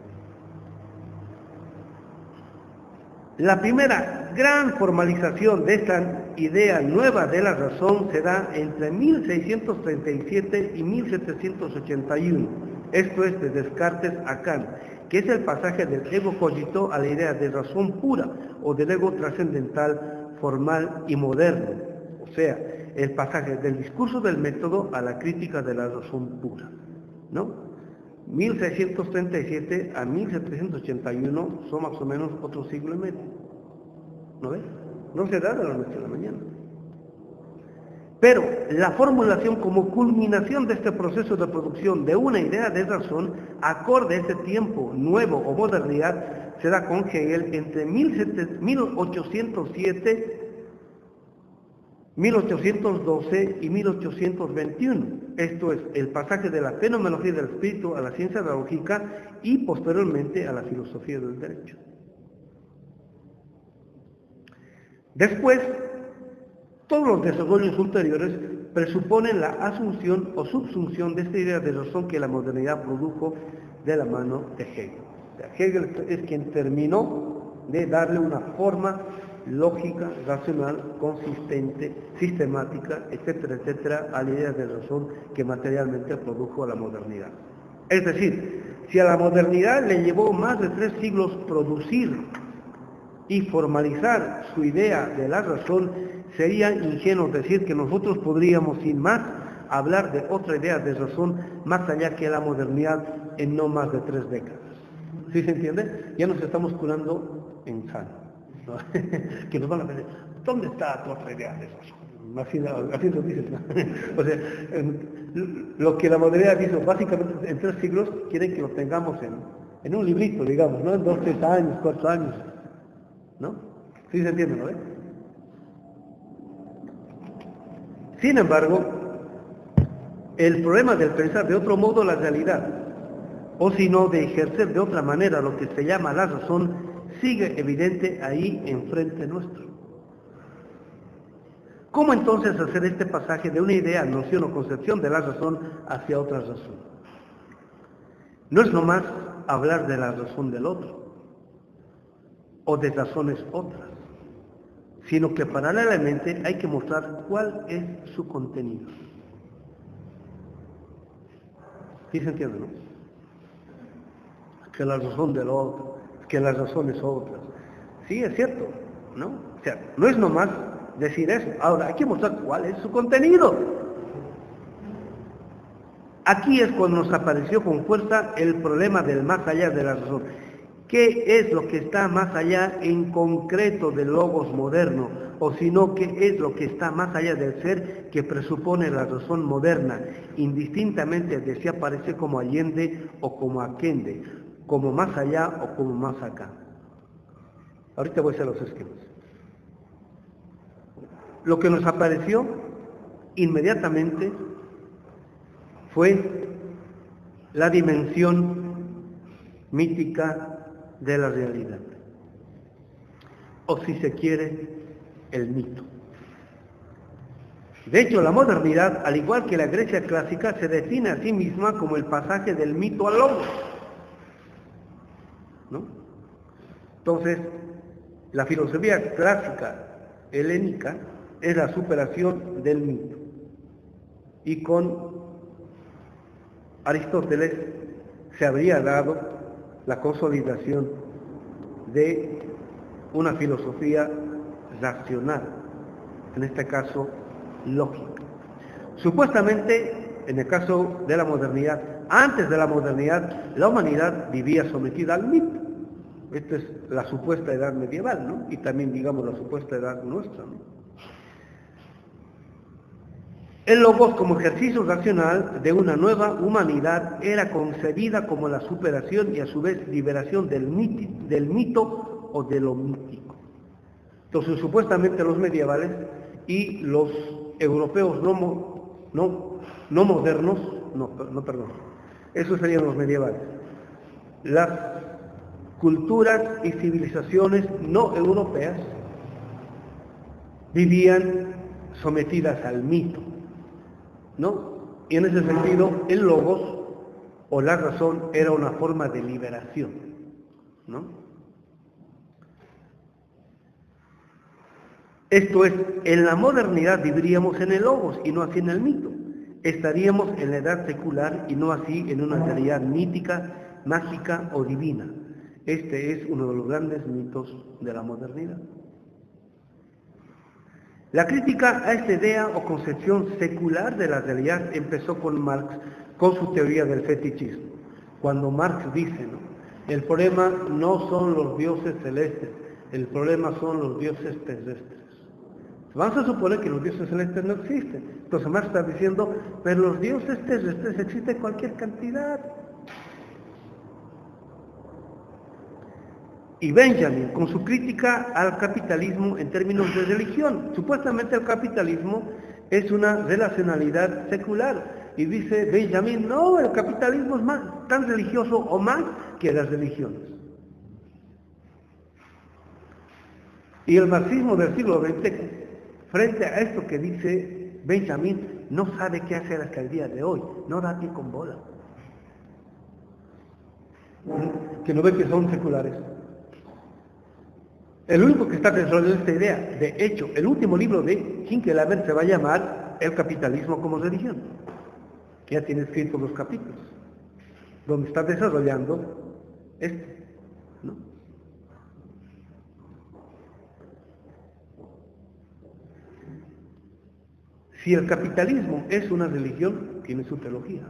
La primera gran formalización de esta idea nueva de la razón se da entre 1637 y 1781, esto es de Descartes a Kant, que es el pasaje del ego cogito a la idea de razón pura o del ego trascendental, formal y moderno, o sea, el pasaje del discurso del método a la crítica de la razón pura, ¿no? 1637 a 1781 son más o menos otro siglo y medio, ¿no ves? No se da de la noche a la mañana. Pero la formulación como culminación de este proceso de producción de una idea de razón, acorde a ese tiempo nuevo o modernidad, se da con Hegel entre 1807, 1812 y 1821. Esto es el pasaje de la fenomenología del espíritu a la ciencia de la lógica y posteriormente a la filosofía del derecho. Después, todos los desarrollos ulteriores presuponen la asunción o subsunción de esta idea de razón que la modernidad produjo de la mano de Hegel. O sea, Hegel es quien terminó de darle una forma lógica, racional, consistente, sistemática, etcétera, etcétera, a la idea de razón que materialmente produjo a la modernidad. Es decir, si a la modernidad le llevó más de 3 siglos producir y formalizar su idea de la razón, sería ingenuo decir que nosotros podríamos, sin más, hablar de otra idea de razón más allá que la modernidad en no más de 3 décadas. ¿Sí se entiende? Ya nos estamos curando en sano, ¿no? Que nos van a pedir, ¿dónde está tu otra idea de razón? Así nos dicen, ¿no? O sea, lo que la modernidad hizo básicamente en 3 siglos, quieren que lo tengamos en un librito, digamos, ¿no? En 2, 3 años, 4 años, ¿no? ¿Sí se entiende, no? Sin embargo, el problema del pensar de otro modo la realidad, o si no de ejercer de otra manera lo que se llama la razón, sigue evidente ahí enfrente nuestro. ¿Cómo entonces hacer este pasaje de una idea, noción o concepción de la razón hacia otra razón? No es nomás hablar de la razón del otro, o de razones otras, sino que paralelamente hay que mostrar cuál es su contenido. ¿Sí se entiende, no? Que la razón del otro, que las razones otras. Sí, es cierto, ¿no? O sea, no es nomás decir eso. Ahora, hay que mostrar cuál es su contenido. Aquí es cuando nos apareció con fuerza el problema del más allá de la razón. ¿Qué es lo que está más allá en concreto del logos moderno? O si no, ¿qué es lo que está más allá del ser que presupone la razón moderna, indistintamente de si aparece como allende o como aquende, como más allá o como más acá? Ahorita voy a hacer los esquemas. Lo que nos apareció inmediatamente fue la dimensión mítica de la realidad, o si se quiere, el mito. De hecho, la modernidad, al igual que la Grecia clásica, se define a sí misma como el pasaje del mito al logos, ¿no? Entonces, la filosofía clásica helénica es la superación del mito. Y con Aristóteles se habría dado la consolidación de una filosofía racional, en este caso lógica. Supuestamente, en el caso de la modernidad, antes de la modernidad, la humanidad vivía sometida al mito. Esta es la supuesta edad medieval, ¿no? Y también, digamos, la supuesta edad nuestra, ¿no? El logos, como ejercicio racional de una nueva humanidad, era concebida como la superación y a su vez liberación del mito o de lo mítico. Entonces, supuestamente los medievales y los europeos no modernos, esos serían los medievales. Las culturas y civilizaciones no europeas vivían sometidas al mito, ¿no? Y en ese sentido, el logos o la razón era una forma de liberación, ¿no? Esto es, en la modernidad viviríamos en el logos y no así en el mito. Estaríamos en la edad secular y no así en una realidad mítica, mágica o divina. Este es uno de los grandes mitos de la modernidad. La crítica a esta idea o concepción secular de la realidad empezó con Marx, con su teoría del fetichismo. Cuando Marx dice, ¿no?, el problema no son los dioses celestes, el problema son los dioses terrestres. Vamos a suponer que los dioses celestes no existen. Entonces Marx está diciendo, pero los dioses terrestres existen cualquier cantidad. Y Benjamin, con su crítica al capitalismo en términos de religión. Supuestamente el capitalismo es una relacionalidad secular. Y dice Benjamin, no, el capitalismo es tan religioso o más que las religiones. Y el marxismo del siglo XX, frente a esto que dice Benjamin, no sabe qué hacer hasta el día de hoy. No da pie con bola. Que no ve que son seculares. El único que está desarrollando esta idea, de hecho, el último libro de Hinckley se va a llamar El capitalismo como religión, que ya tiene escritos los capítulos, donde está desarrollando esto, ¿no? Si el capitalismo es una religión, tiene su teología,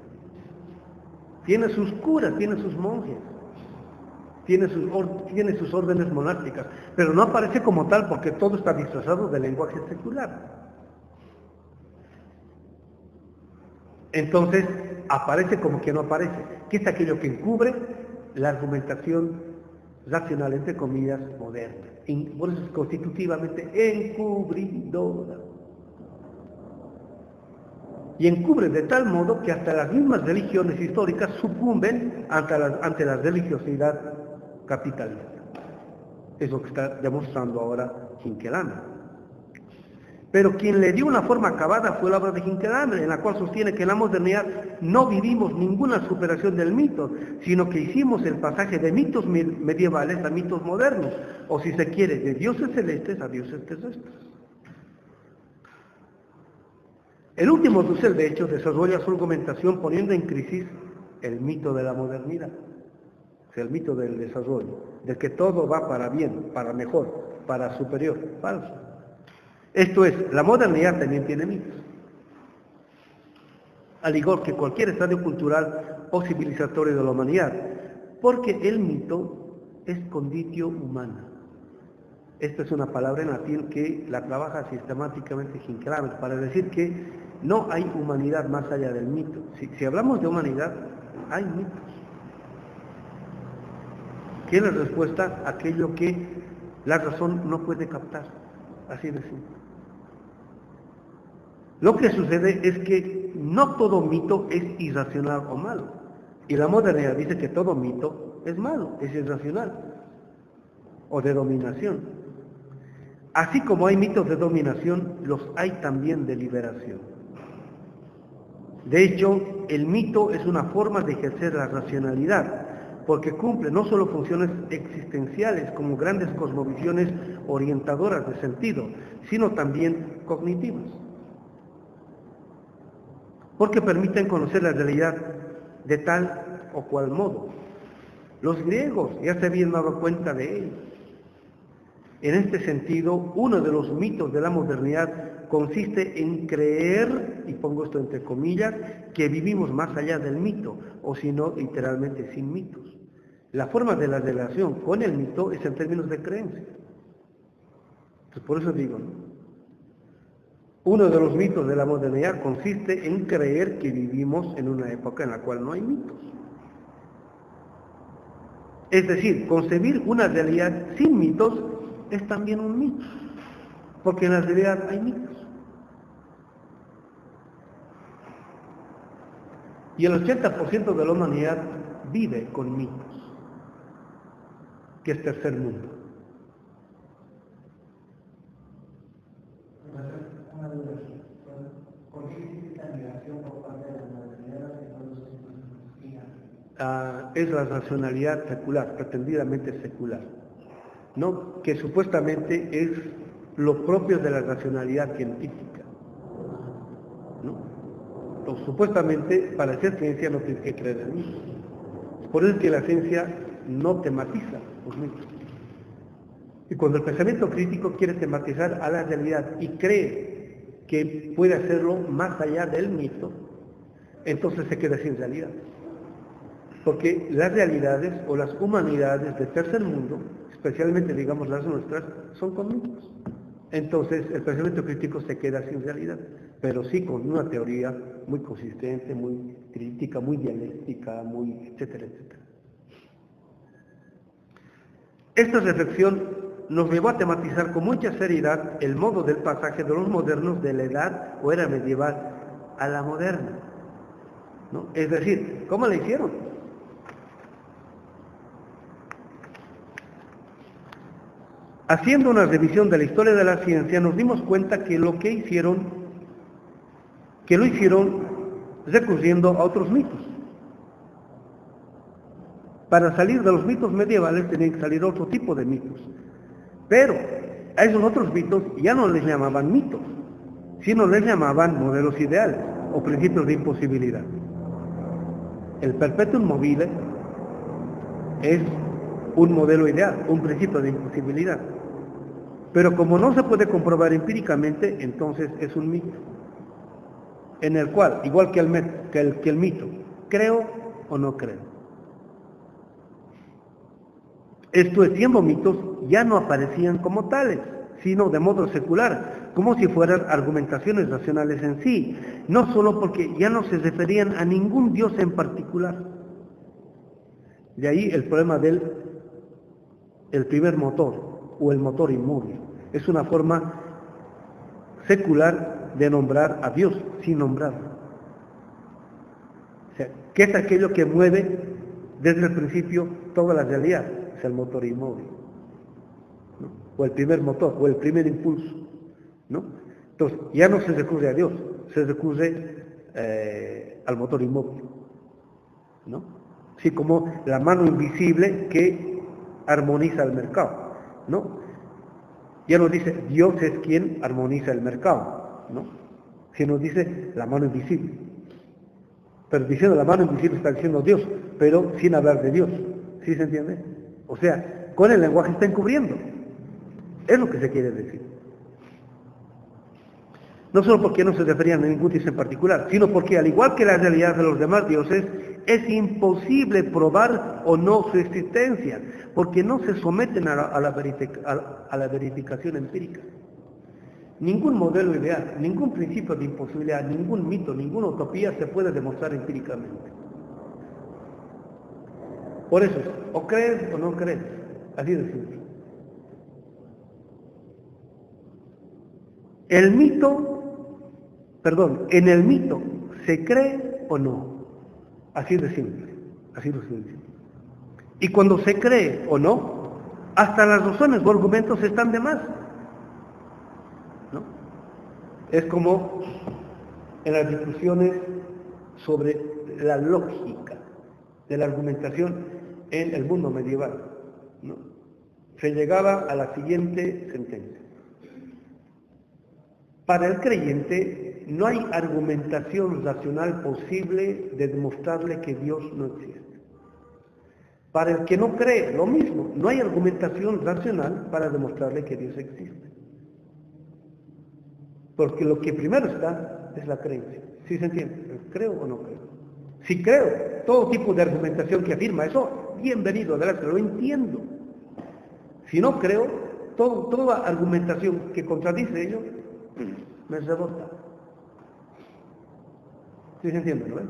tiene sus curas, tiene sus monjes, tiene sus órdenes monásticas, pero no aparece como tal porque todo está disfrazado de lenguaje secular. Entonces, aparece como que no aparece, que es aquello que encubre la argumentación racional, entre comillas, moderna. Por eso es constitutivamente encubridora. Y encubre de tal modo que hasta las mismas religiones históricas sucumben ante la religiosidad capitalista. Es lo que está demostrando ahora Hinckley. Pero quien le dio una forma acabada fue la obra de Hinckley, en la cual sostiene que en la modernidad no vivimos ninguna superación del mito, sino que hicimos el pasaje de mitos medievales a mitos modernos, o si se quiere, de dioses celestes a dioses terrestres. El último Dussel, de hecho, desarrolla su argumentación poniendo en crisis el mito de la modernidad, o sea, el mito del desarrollo, de que todo va para bien, para mejor, para superior, falso. Esto es, la modernidad también tiene mitos, al igual que cualquier estadio cultural o civilizatorio de la humanidad, porque el mito es conditio humana. Esta es una palabra en latín que la trabaja sistemáticamente Hinckley para decir que no hay humanidad más allá del mito. Si hablamos de humanidad, hay mitos. ¿Qué es la respuesta a aquello que la razón no puede captar? Así de simple. Lo que sucede es que no todo mito es irracional o malo. Y la modernidad dice que todo mito es malo, es irracional o de dominación. Así como hay mitos de dominación, los hay también de liberación. De hecho, el mito es una forma de ejercer la racionalidad, porque cumple no solo funciones existenciales como grandes cosmovisiones orientadoras de sentido, sino también cognitivas, porque permiten conocer la realidad de tal o cual modo. Los griegos ya se habían dado cuenta de ello. En este sentido, uno de los mitos de la modernidad consiste en creer, y pongo esto entre comillas, que vivimos más allá del mito, o si no, literalmente sin mitos. La forma de la relación con el mito es en términos de creencia. Entonces, por eso digo, ¿no? Uno de los mitos de la modernidad consiste en creer que vivimos en una época en la cual no hay mitos. Es decir, concebir una realidad sin mitos es también un mito, porque en la realidad hay mitos. Y el 80% de la humanidad vive con mitos, que es tercer mundo. ¿Por qué existe esta negación por parte de la modernidad que no los Es la racionalidad secular, pretendidamente secular, ¿no? Que supuestamente es lo propio de la racionalidad científica, ¿no? Entonces, supuestamente, para hacer ciencia no tienes que creer en mitos. Por eso es que la ciencia no tematiza los mitos. Y cuando el pensamiento crítico quiere tematizar a la realidad y cree que puede hacerlo más allá del mito, entonces se queda sin realidad. Porque las realidades o las humanidades del tercer mundo, especialmente digamos las nuestras, son con mitos. Entonces el pensamiento crítico se queda sin realidad, pero sí con una teoría muy consistente, muy crítica, muy dialéctica, muy etcétera, etcétera. Esta reflexión nos llevó a tematizar con mucha seriedad el modo del pasaje de los modernos de la edad o era medieval a la moderna, ¿no? Es decir, ¿cómo la hicieron? Haciendo una revisión de la historia de la ciencia, nos dimos cuenta que lo hicieron recurriendo a otros mitos. Para salir de los mitos medievales tenían que salir otro tipo de mitos. Pero a esos otros mitos ya no les llamaban mitos, sino les llamaban modelos ideales o principios de imposibilidad. El perpetuum mobile es un modelo ideal, un principio de imposibilidad. Pero como no se puede comprobar empíricamente, entonces es un mito. en el cual, igual que el mito, creo o no creo. Esto es, siendo mitos, ya no aparecían como tales, sino de modo secular, como si fueran argumentaciones racionales en sí, no solo porque ya no se referían a ningún Dios en particular. De ahí el problema del primer motor, o el motor inmóvil. Es una forma secular de nombrar a Dios sin nombrarlo. O sea, ¿qué es aquello que mueve desde el principio toda la realidad? Es el motor inmóvil, ¿no? O el primer motor, o el primer impulso, ¿no? Entonces, ya no se recurre a Dios, se recurre al motor inmóvil, ¿no? Así como la mano invisible que armoniza el mercado, ¿no? Ya nos dice, Dios es quien armoniza el mercado, ¿no? Si nos dice la mano invisible. Pero diciendo la mano invisible está diciendo Dios, pero sin hablar de Dios. ¿Sí se entiende? O sea, con el lenguaje está encubriendo. Es lo que se quiere decir. No solo porque no se referían a ningún Dios en particular, sino porque, al igual que la realidad de los demás dioses, es imposible probar o no su existencia, porque no se someten a la verificación empírica. Ningún modelo ideal, ningún principio de imposibilidad, ningún mito, ninguna utopía se puede demostrar empíricamente. Por eso, o crees o no crees, así de simple. En el mito, ¿se cree o no? Así de simple, así de simple. Y cuando se cree o no, hasta las razones o argumentos están de más, ¿no? Es como en las discusiones sobre la lógica de la argumentación en el mundo medieval, ¿no? Se llegaba a la siguiente sentencia. Para el creyente no hay argumentación racional posible de demostrarle que Dios no existe. Para el que no cree, lo mismo, no hay argumentación racional para demostrarle que Dios existe. Porque lo que primero está es la creencia. ¿Sí se entiende? ¿Creo o no creo? Si creo, todo tipo de argumentación que afirma eso, bienvenido, adelante, lo entiendo. Si no creo, toda argumentación que contradice ello, me rebota. ¿Sí se entiende, no?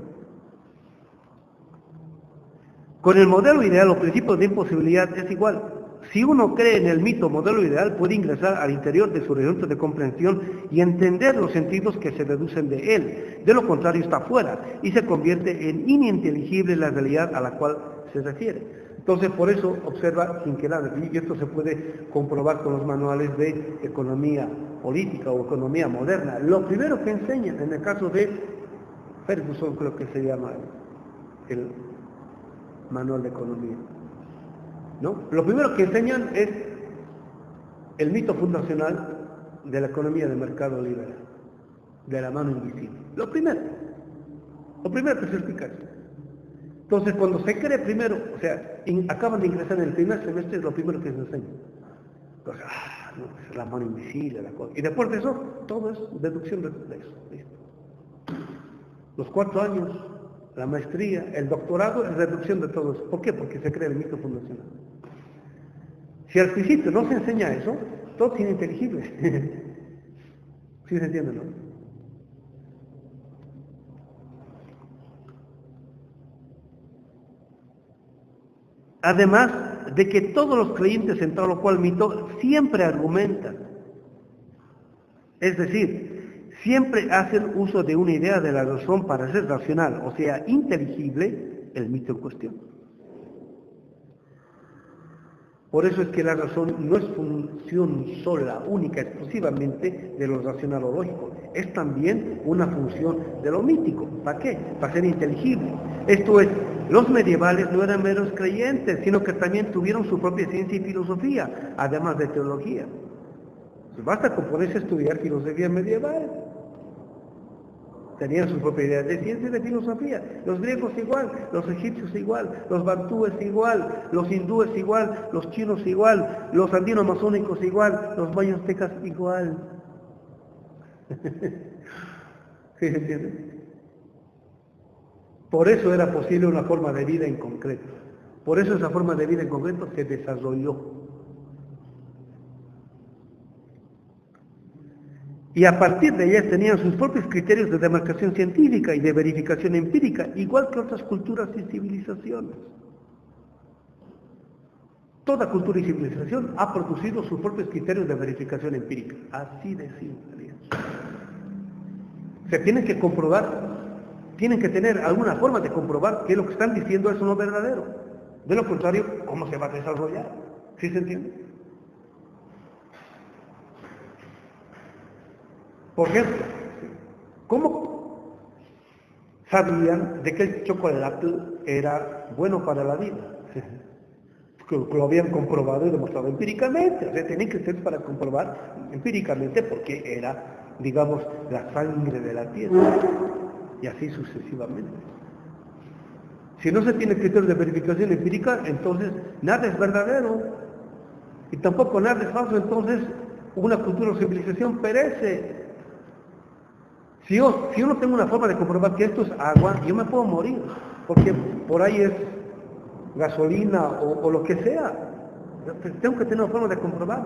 Con el modelo ideal o principio de imposibilidad es igual. Si uno cree en el mito modelo ideal, puede ingresar al interior de su horizonte de comprensión y entender los sentidos que se deducen de él. De lo contrario, está fuera y se convierte en ininteligible la realidad a la cual se refiere. Entonces, por eso observa Hinkelada, y esto se puede comprobar con los manuales de economía política o economía moderna. Lo primero que enseñan, en el caso de Ferguson, creo que se llama el manual de economía, ¿no? Lo primero que enseñan es el mito fundacional de la economía de mercado libre, de la mano invisible. Lo primero que se explica es. Entonces, cuando se cree primero, o sea, acaban de ingresar en el primer semestre, es lo primero que se enseña. Entonces, no, es la mano invisible, la cosa. Y después de eso, todo es deducción de eso. ¿Listo? Los 4 años, la maestría, el doctorado es reducción de todo eso. ¿Por qué? Porque se cree el mito fundacional. Si al principio no se enseña eso, todo es ininteligible. ¿Sí se entiende, no? Además de que todos los creyentes en tal o cual mito siempre argumentan. Es decir, siempre hacen uso de una idea de la razón para ser racional, o sea, inteligible, el mito en cuestión. Por eso es que la razón no es función sola, única, exclusivamente de lo racional o lógico. Es también una función de lo mítico. ¿Para qué? Para ser inteligible. Esto es, los medievales no eran meros creyentes, sino que también tuvieron su propia ciencia y filosofía, además de teología. Pues basta con ponerse a estudiar filosofía medieval. Tenían su propia idea de ciencia y de filosofía. Los griegos igual, los egipcios igual, los bantúes igual, los hindúes igual, los chinos igual, los andino-amazónicos igual, los mayas-tecas igual. ¿Sí se entiende? Por eso era posible una forma de vida en concreto. Por eso esa forma de vida en concreto se desarrolló. Y a partir de ellas tenían sus propios criterios de demarcación científica y de verificación empírica, igual que otras culturas y civilizaciones. Toda cultura y civilización ha producido sus propios criterios de verificación empírica. Así de simple. Se tienen que comprobar, tienen que tener alguna forma de comprobar que lo que están diciendo es uno verdadero. De lo contrario, ¿cómo se va a desarrollar? ¿Sí se entiende? Por ejemplo, ¿cómo sabían de que el chocolate era bueno para la vida? Que lo habían comprobado y demostrado empíricamente. O sea, tenían que ser para comprobar empíricamente porque era, digamos, la sangre de la tierra. Y así sucesivamente. Si no se tiene criterios de verificación empírica, entonces nada es verdadero. Y tampoco nada es falso, entonces una cultura o civilización perece. Si yo no tengo una forma de comprobar que esto es agua, yo me puedo morir, porque por ahí es gasolina o lo que sea. Tengo que tener una forma de comprobar.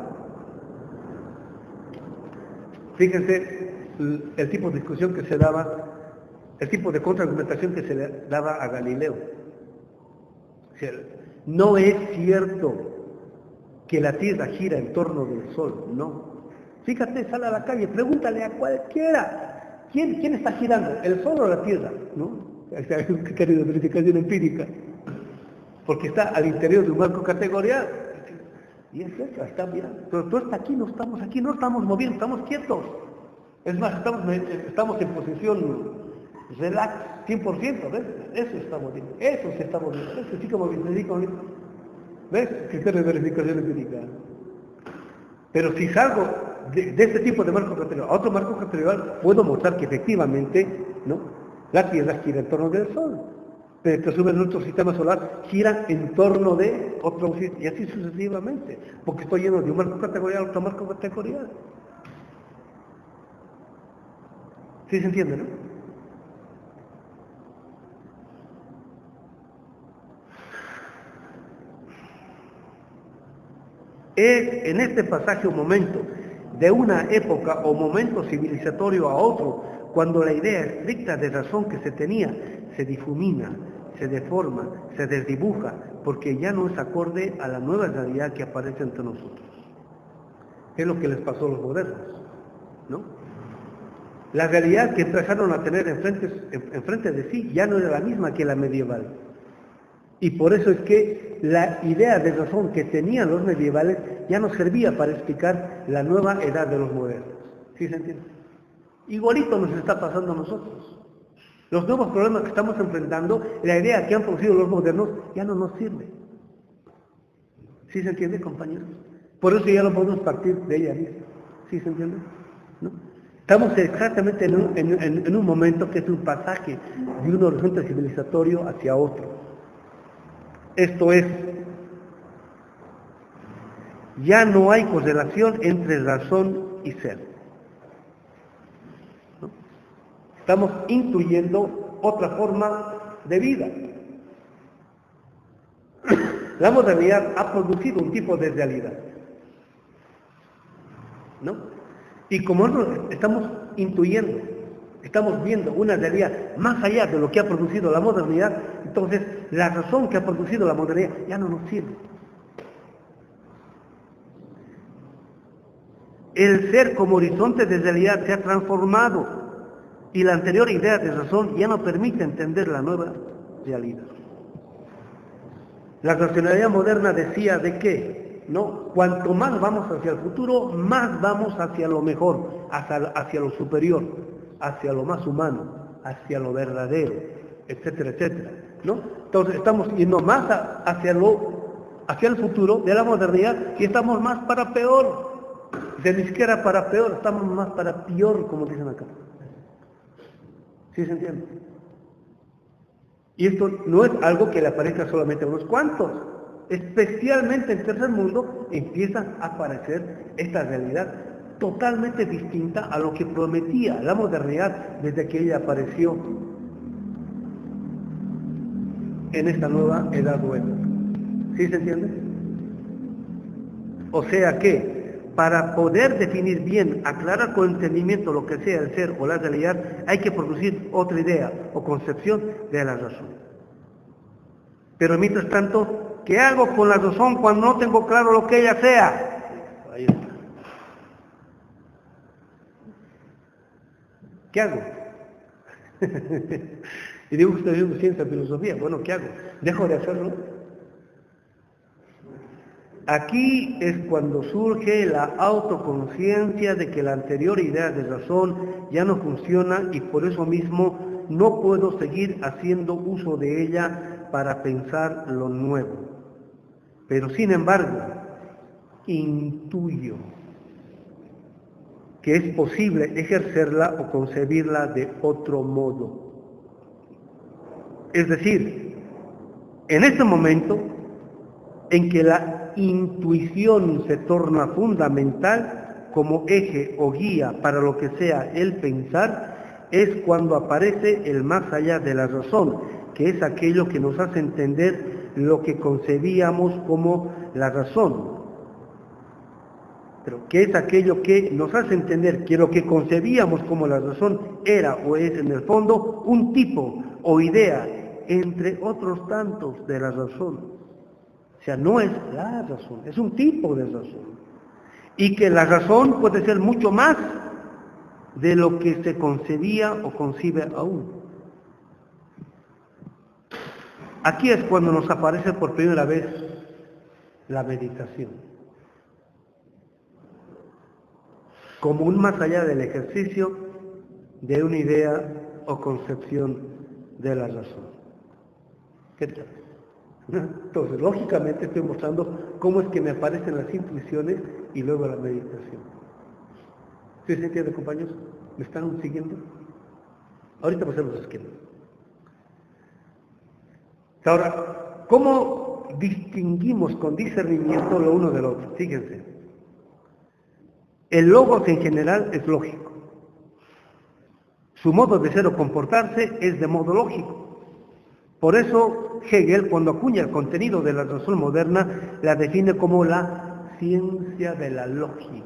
Fíjense el tipo de discusión que se daba, el tipo de contraargumentación que se le daba a Galileo. O sea, no es cierto que la Tierra gira en torno del Sol, no. Fíjate, sale a la calle, pregúntale a cualquiera. ¿Quién está girando? ¿El Sol o la Tierra? ¿No? Hay un criterio de verificación empírica. Porque está al interior de un marco categorial. Y es eso, está bien. Pero tú estás aquí, no estamos moviendo, estamos quietos. Es más, estamos en posición relax, 100%, ¿ves? Eso está moviendo, eso se está moviendo, eso sí que moviendo. ¿Ves? Criterio de verificación empírica. Pero si salgo de este tipo de marco categorial a otro marco categorial, puedo mostrar que efectivamente, ¿no?, la Tierra gira en torno del Sol. Pero que a su vez nuestro sistema solar gira en torno de otro, y así sucesivamente, porque estoy lleno de un marco categorial a otro marco categorial. ¿Sí se entiende, no? Es en este pasaje un momento de una época o momento civilizatorio a otro, cuando la idea estricta de razón que se tenía se difumina, se deforma, se desdibuja, porque ya no es acorde a la nueva realidad que aparece entre nosotros. Es lo que les pasó a los modernos, ¿no? La realidad que empezaron a tener enfrente de sí ya no era la misma que la medieval. Y por eso es que la idea de razón que tenían los medievales ya no servía para explicar la nueva edad de los modernos. ¿Sí se entiende? Igualito nos está pasando a nosotros. Los nuevos problemas que estamos enfrentando, la idea que han producido los modernos ya no nos sirve. ¿Sí se entiende, compañeros? Por eso ya no podemos partir de ella misma. ¿Sí se entiende? ¿No? Estamos exactamente en un momento que es un pasaje de un horizonte civilizatorio hacia otro. Esto es, ya no hay correlación entre razón y ser. ¿No? Estamos intuyendo otra forma de vida. La modernidad ha producido un tipo de realidad, ¿no? Y como nosotros estamos intuyendo, estamos viendo una realidad más allá de lo que ha producido la modernidad, entonces la razón que ha producido la modernidad ya no nos sirve. El ser como horizonte de realidad se ha transformado y la anterior idea de razón ya no permite entender la nueva realidad. La racionalidad moderna decía de que, ¿no?, cuanto más vamos hacia el futuro, más vamos hacia lo mejor, hacia lo superior, hacia lo más humano, hacia lo verdadero, etcétera, etcétera, ¿no? Entonces estamos yendo más hacia el futuro de la modernidad y estamos más para peor, ni siquiera para peor, estamos más para peor, como dicen acá. ¿Sí se entiende? Y esto no es algo que le aparezca solamente a unos cuantos. Especialmente en tercer mundo empiezan a aparecer esta realidad totalmente distinta a lo que prometía la modernidad desde que ella apareció en esta nueva edad web. ¿Sí se entiende? O sea que para poder definir bien, aclarar con entendimiento lo que sea el ser o la realidad, hay que producir otra idea o concepción de la razón. Pero mientras tanto, ¿qué hago con la razón cuando no tengo claro lo que ella sea? Ahí está. ¿Qué hago? Y digo, usted dice ciencia, filosofía. Bueno, ¿qué hago? ¿Dejo de hacerlo? Aquí es cuando surge la autoconciencia de que la anterior idea de razón ya no funciona y por eso mismo no puedo seguir haciendo uso de ella para pensar lo nuevo. Pero sin embargo, intuyo que es posible ejercerla o concebirla de otro modo. Es decir, en este momento en que la intuición se torna fundamental como eje o guía para lo que sea el pensar, es cuando aparece el más allá de la razón, que es aquello que nos hace entender lo que concebíamos como la razón. Pero que es aquello que nos hace entender que lo que concebíamos como la razón era o es en el fondo un tipo o idea entre otros tantos de la razón. O sea, no es la razón, es un tipo de razón. Y que la razón puede ser mucho más de lo que se concebía o concibe aún. Aquí es cuando nos aparece por primera vez la meditación, como un más allá del ejercicio de una idea o concepción de la razón. ¿Qué tal? Entonces, lógicamente estoy mostrando cómo es que me aparecen las intuiciones y luego la meditación. ¿Sí se entiende, compañeros? ¿Me están siguiendo? Ahorita pasemos los esquemas. Ahora, ¿cómo distinguimos con discernimiento lo uno del otro? Fíjense. El logos en general es lógico. Su modo de ser o comportarse es de modo lógico. Por eso Hegel, cuando acuña el contenido de la razón moderna, la define como la ciencia de la lógica,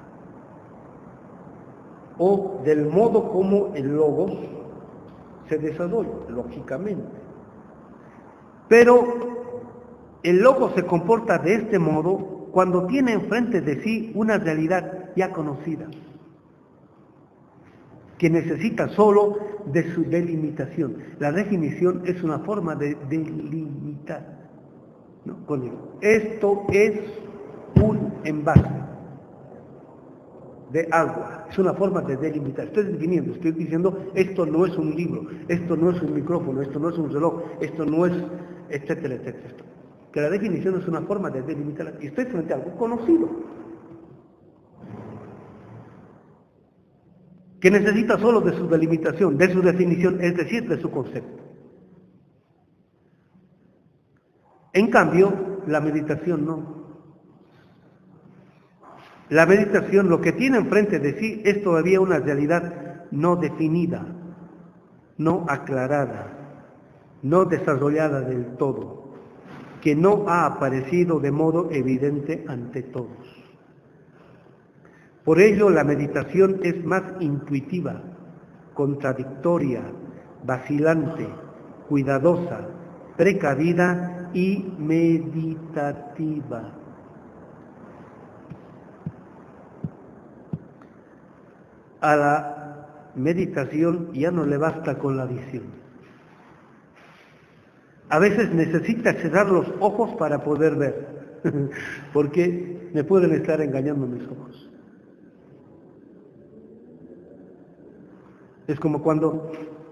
o del modo como el logos se desarrolla, lógicamente. Pero el logos se comporta de este modo cuando tiene enfrente de sí una realidad ya conocida, que necesita solo de su delimitación. La definición es una forma de delimitar. ¿No? Esto es un envase de agua, es una forma de delimitar. Estoy definiendo, estoy diciendo, esto no es un libro, esto no es un micrófono, esto no es un reloj, esto no es, etcétera, etcétera. Que la definición es una forma de delimitar. Y estoy frente a algo conocido, que necesita solo de su delimitación, de su definición, es decir, de su concepto. En cambio, la meditación no. La meditación lo que tiene enfrente de sí es todavía una realidad no definida, no aclarada, no desarrollada del todo, que no ha aparecido de modo evidente ante todos. Por ello, la meditación es más intuitiva, contradictoria, vacilante, cuidadosa, precavida y meditativa. A la meditación ya no le basta con la visión. A veces necesita cerrar los ojos para poder ver, porque me pueden estar engañando mis ojos. Es como cuando,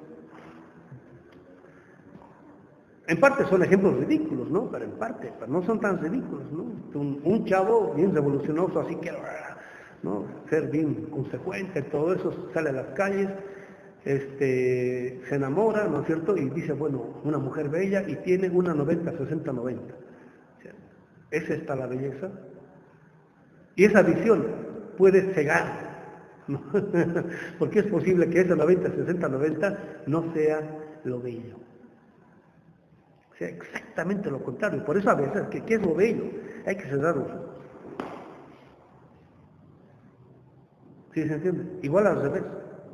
en parte son ejemplos ridículos, ¿no? Pero en parte, pero no son tan ridículos, ¿no? Un chavo bien revolucionoso, así que, ¿no? Ser bien consecuente, todo eso, sale a las calles, se enamora, ¿no es cierto? Y dice, bueno, una mujer bella y tiene una 90, 60, 90. O sea, ¿es esta la belleza? Y esa visión puede cegar, ¿no? Porque es posible que ese 90, 60, 90 no sea lo bello. Sea exactamente lo contrario. Por eso a veces, ¿qué es lo bello? Hay que cerrar los ojos. ¿Sí se entiende? Igual al revés.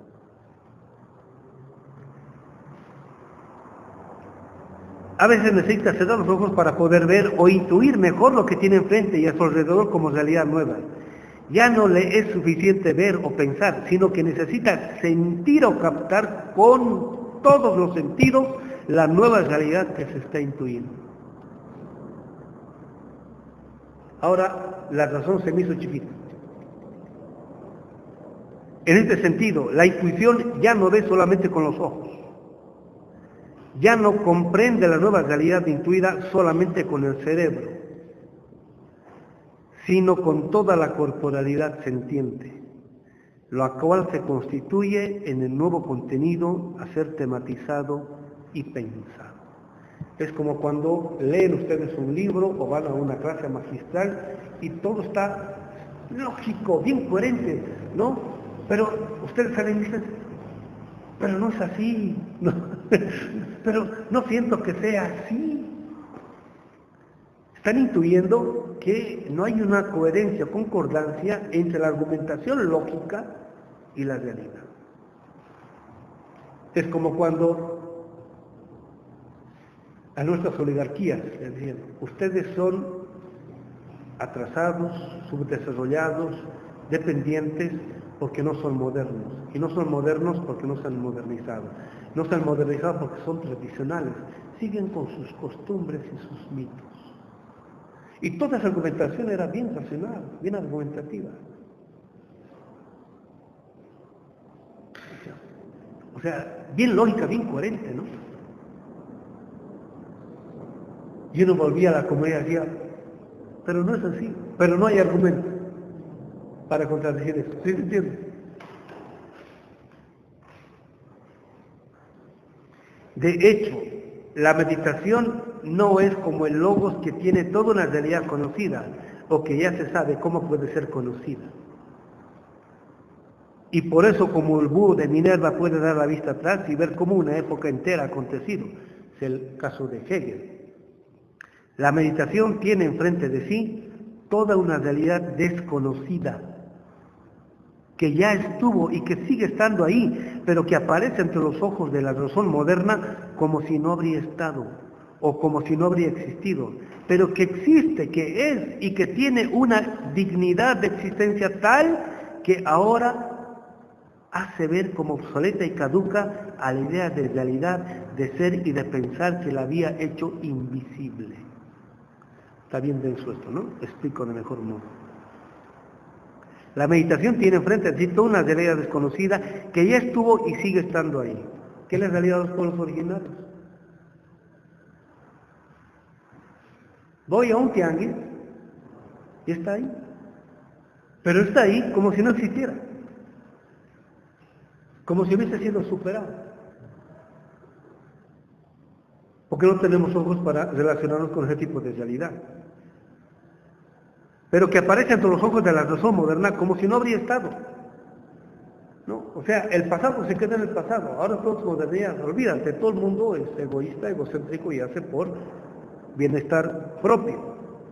A veces necesita cerrar los ojos para poder ver o intuir mejor lo que tiene enfrente y a su alrededor como realidad nueva. Ya no le es suficiente ver o pensar, sino que necesita sentir o captar con todos los sentidos la nueva realidad que se está intuyendo. Ahora, la razón se me hizo chiquita. En este sentido, la intuición ya no ve solamente con los ojos. Ya no comprende la nueva realidad intuida solamente con el cerebro, sino con toda la corporalidad sentiente, lo cual se constituye en el nuevo contenido a ser tematizado y pensado. Es como cuando leen ustedes un libro o van a una clase magistral y todo está lógico, bien coherente, ¿no? Pero ustedes salen y dicen, pero no es así, no, pero no siento que sea así. Están intuyendo que no hay una coherencia, concordancia entre la argumentación lógica y la realidad. Es como cuando a nuestras oligarquías les decían, ustedes son atrasados, subdesarrollados, dependientes, porque no son modernos. Y no son modernos porque no se han modernizado. No se han modernizado porque son tradicionales. Siguen con sus costumbres y sus mitos. Y toda esa argumentación era bien racional, bien argumentativa. O sea, bien lógica, bien coherente, ¿no? Y uno volvía a la comedia y decía, pero no es así, pero no hay argumento para contradecir eso. ¿Sí se entiende? De hecho, la meditación no es como el logos que tiene toda una realidad conocida o que ya se sabe cómo puede ser conocida. Y por eso, como el búho de Minerva puede dar la vista atrás y ver cómo una época entera ha acontecido, es el caso de Hegel. La meditación tiene enfrente de sí toda una realidad desconocida, que ya estuvo y que sigue estando ahí, pero que aparece entre los ojos de la razón moderna como si no habría estado, o como si no habría existido, pero que existe, que es y que tiene una dignidad de existencia tal que ahora hace ver como obsoleta y caduca a la idea de realidad, de ser y de pensar que la había hecho invisible. Está bien denso esto, ¿no? Explico de mejor modo. La meditación tiene enfrente a sí toda una realidad desconocida que ya estuvo y sigue estando ahí. ¿Qué es la realidad de los pueblos originarios? Voy a un tianguis y está ahí. Pero está ahí como si no existiera. Como si hubiese sido superado. Porque no tenemos ojos para relacionarnos con ese tipo de realidad. Pero que aparece entre los ojos de la razón moderna como si no habría estado. ¿No? O sea, el pasado se queda en el pasado. Ahora todos modernidad, olvídate, todo el mundo es egoísta, egocéntrico y hace por bienestar propio.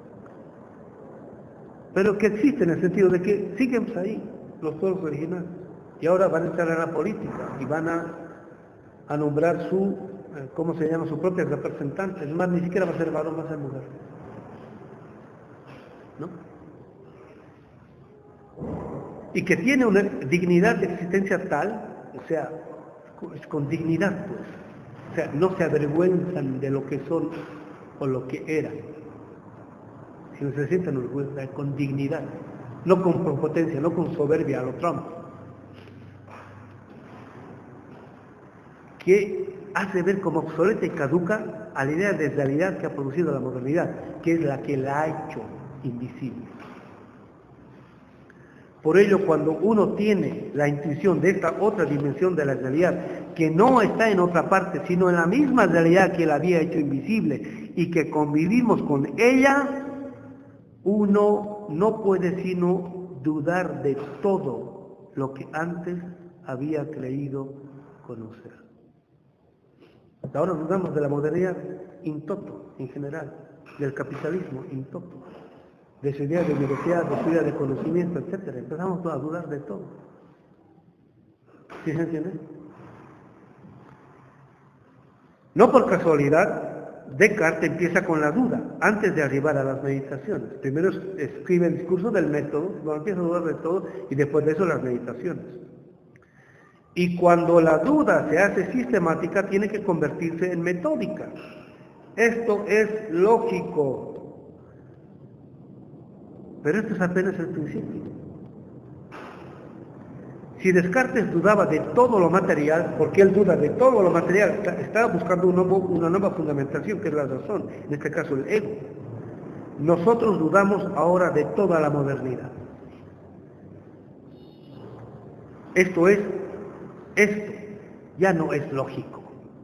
Pero que existe en el sentido de que siguen ahí los pueblos originales. Y ahora van a entrar en la política y van a nombrar su, ¿cómo se llama? Su propia representante. Es más, ni siquiera va a ser varón, va a ser mujer. ¿No? Y que tiene una dignidad de existencia tal, o sea, con dignidad, pues. O sea, no se avergüenzan de lo que son o lo que eran, sino se sienten orgullosos con dignidad, no con prepotencia, no con soberbia a lo Trump, que hace ver como obsoleta y caduca a la idea de realidad que ha producido la modernidad, que es la que la ha hecho invisible. Por ello, cuando uno tiene la intuición de esta otra dimensión de la realidad, que no está en otra parte, sino en la misma realidad que la había hecho invisible y que convivimos con ella, uno no puede sino dudar de todo lo que antes había creído conocer. Ahora dudamos de la modernidad in toto, en general, del capitalismo in toto, de su idea de universidad, de su idea de conocimiento, etc. Empezamos a dudar de todo. ¿Sí se entiende? No por casualidad, Descartes empieza con la duda, antes de arribar a las meditaciones. Primero escribe el discurso del método, no empieza a dudar de todo, y después de eso las meditaciones. Y cuando la duda se hace sistemática, tiene que convertirse en metódica. Esto es lógico. Pero esto es apenas el principio. Si Descartes dudaba de todo lo material, porque él duda de todo lo material, estaba buscando una nueva fundamentación, que es la razón, en este caso el ego. Nosotros dudamos ahora de toda la modernidad. Esto ya no es lógico.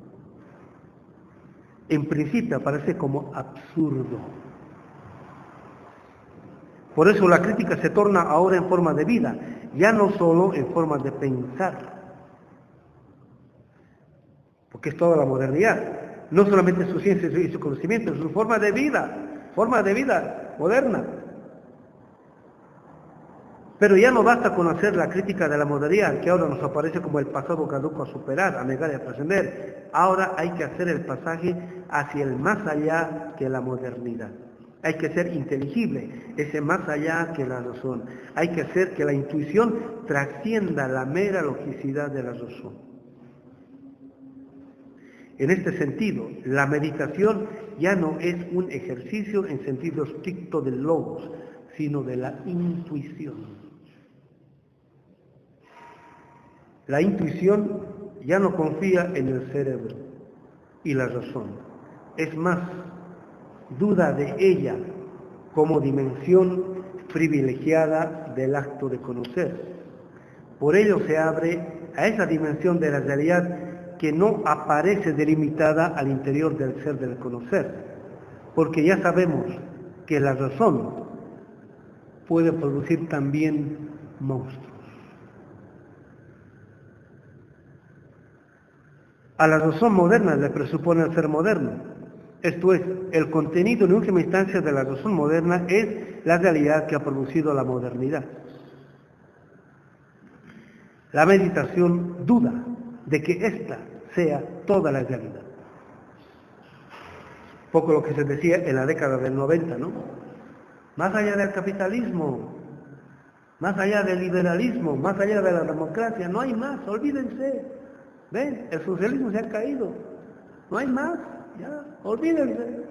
En principio parece como absurdo. Por eso la crítica se torna ahora en forma de vida, ya no solo en forma de pensar, porque es toda la modernidad, no solamente su ciencia y su conocimiento, es su forma de vida moderna. Pero ya no basta con hacer la crítica de la modernidad, que ahora nos aparece como el pasado caduco a superar, a negar y a trascender. Ahora hay que hacer el pasaje hacia el más allá que la modernidad. Hay que ser inteligible, ese más allá que la razón. Hay que hacer que la intuición trascienda la mera logicidad de la razón. En este sentido, la meditación ya no es un ejercicio en sentido estricto del logos, sino de la intuición. La intuición ya no confía en el cerebro y la razón. Es más, duda de ella como dimensión privilegiada del acto de conocer. Por ello se abre a esa dimensión de la realidad que no aparece delimitada al interior del ser del conocer, porque ya sabemos que la razón puede producir también monstruos. A la razón moderna le presupone el ser moderno. Esto es, el contenido en última instancia de la razón moderna es la realidad que ha producido la modernidad. La meditación duda de que ésta sea toda la realidad. Poco lo que se decía en la década del 90, ¿no? Más allá del capitalismo, más allá del liberalismo, más allá de la democracia, no hay más, olvídense. ¿Ven? El socialismo se ha caído, no hay más. Ya, olvídense.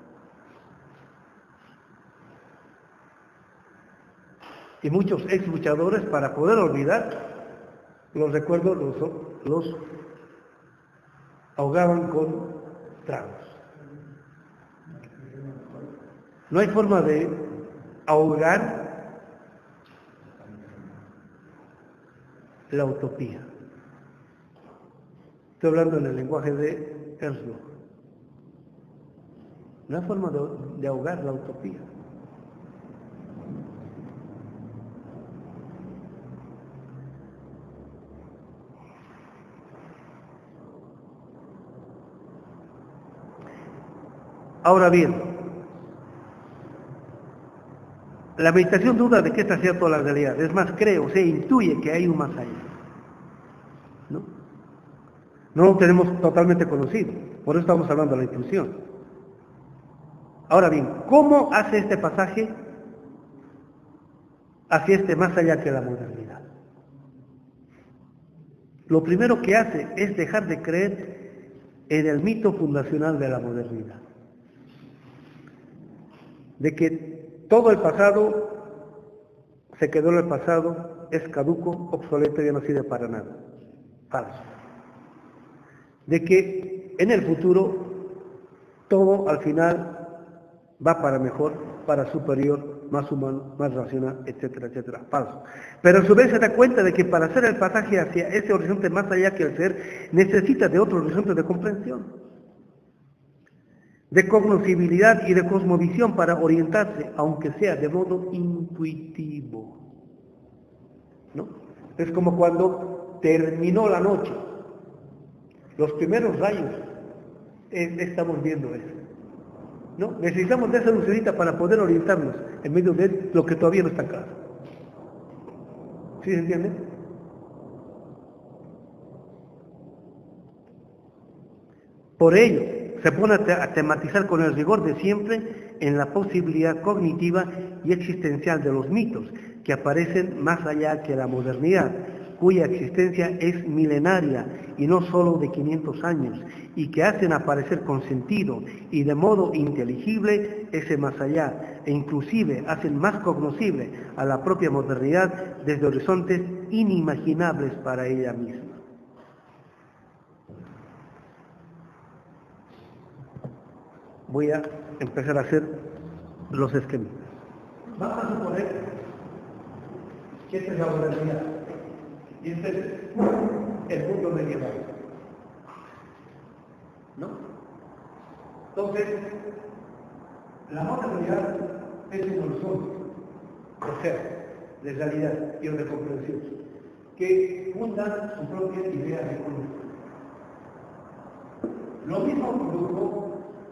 Y muchos ex luchadores, para poder olvidar, los recuerdos los ahogaban con tragos. No hay forma de ahogar la utopía. Estoy hablando en el lenguaje de Herzog. No hay forma de ahogar la utopía. Ahora bien, la meditación duda de que esta sea toda la realidad. Es más, se intuye que hay un más allá. No lo tenemos totalmente conocido. Por eso estamos hablando de la intuición. Ahora bien, ¿cómo hace este pasaje hacia este más allá que la modernidad? Lo primero que hace es dejar de creer en el mito fundacional de la modernidad. De que todo el pasado se quedó en el pasado, es caduco, obsoleto y ya no sirve para nada. Falso. De que en el futuro todo al final va para mejor, para superior, más humano, más racional, etcétera, etcétera. Falso. Pero a su vez se da cuenta de que para hacer el pasaje hacia ese horizonte más allá que el ser, necesita de otro horizonte de comprensión, de cognoscibilidad y de cosmovisión para orientarse, aunque sea de modo intuitivo. ¿no? Es como cuando terminó la noche, los primeros rayos, estamos viendo eso, ¿no? Necesitamos de esa lucecita para poder orientarnos en medio de lo que todavía no está claro. ¿Sí se entiende? Por ello, se pone a tematizar con el rigor de siempre en la posibilidad cognitiva y existencial de los mitos, que aparecen más allá que la modernidad, cuya existencia es milenaria y no solo de 500 años, y que hacen aparecer con sentido y de modo inteligible ese más allá, e inclusive hacen más cognoscible a la propia modernidad desde horizontes inimaginables para ella misma. Voy a empezar a hacer los esquemas. Vamos a suponer que esta es la modernidad y este es el mundo medieval, ¿no? Entonces, la modernidad es un horizonte, o sea, de realidad y de comprensión, que funda su propia idea de conocimiento. Lo mismo produjo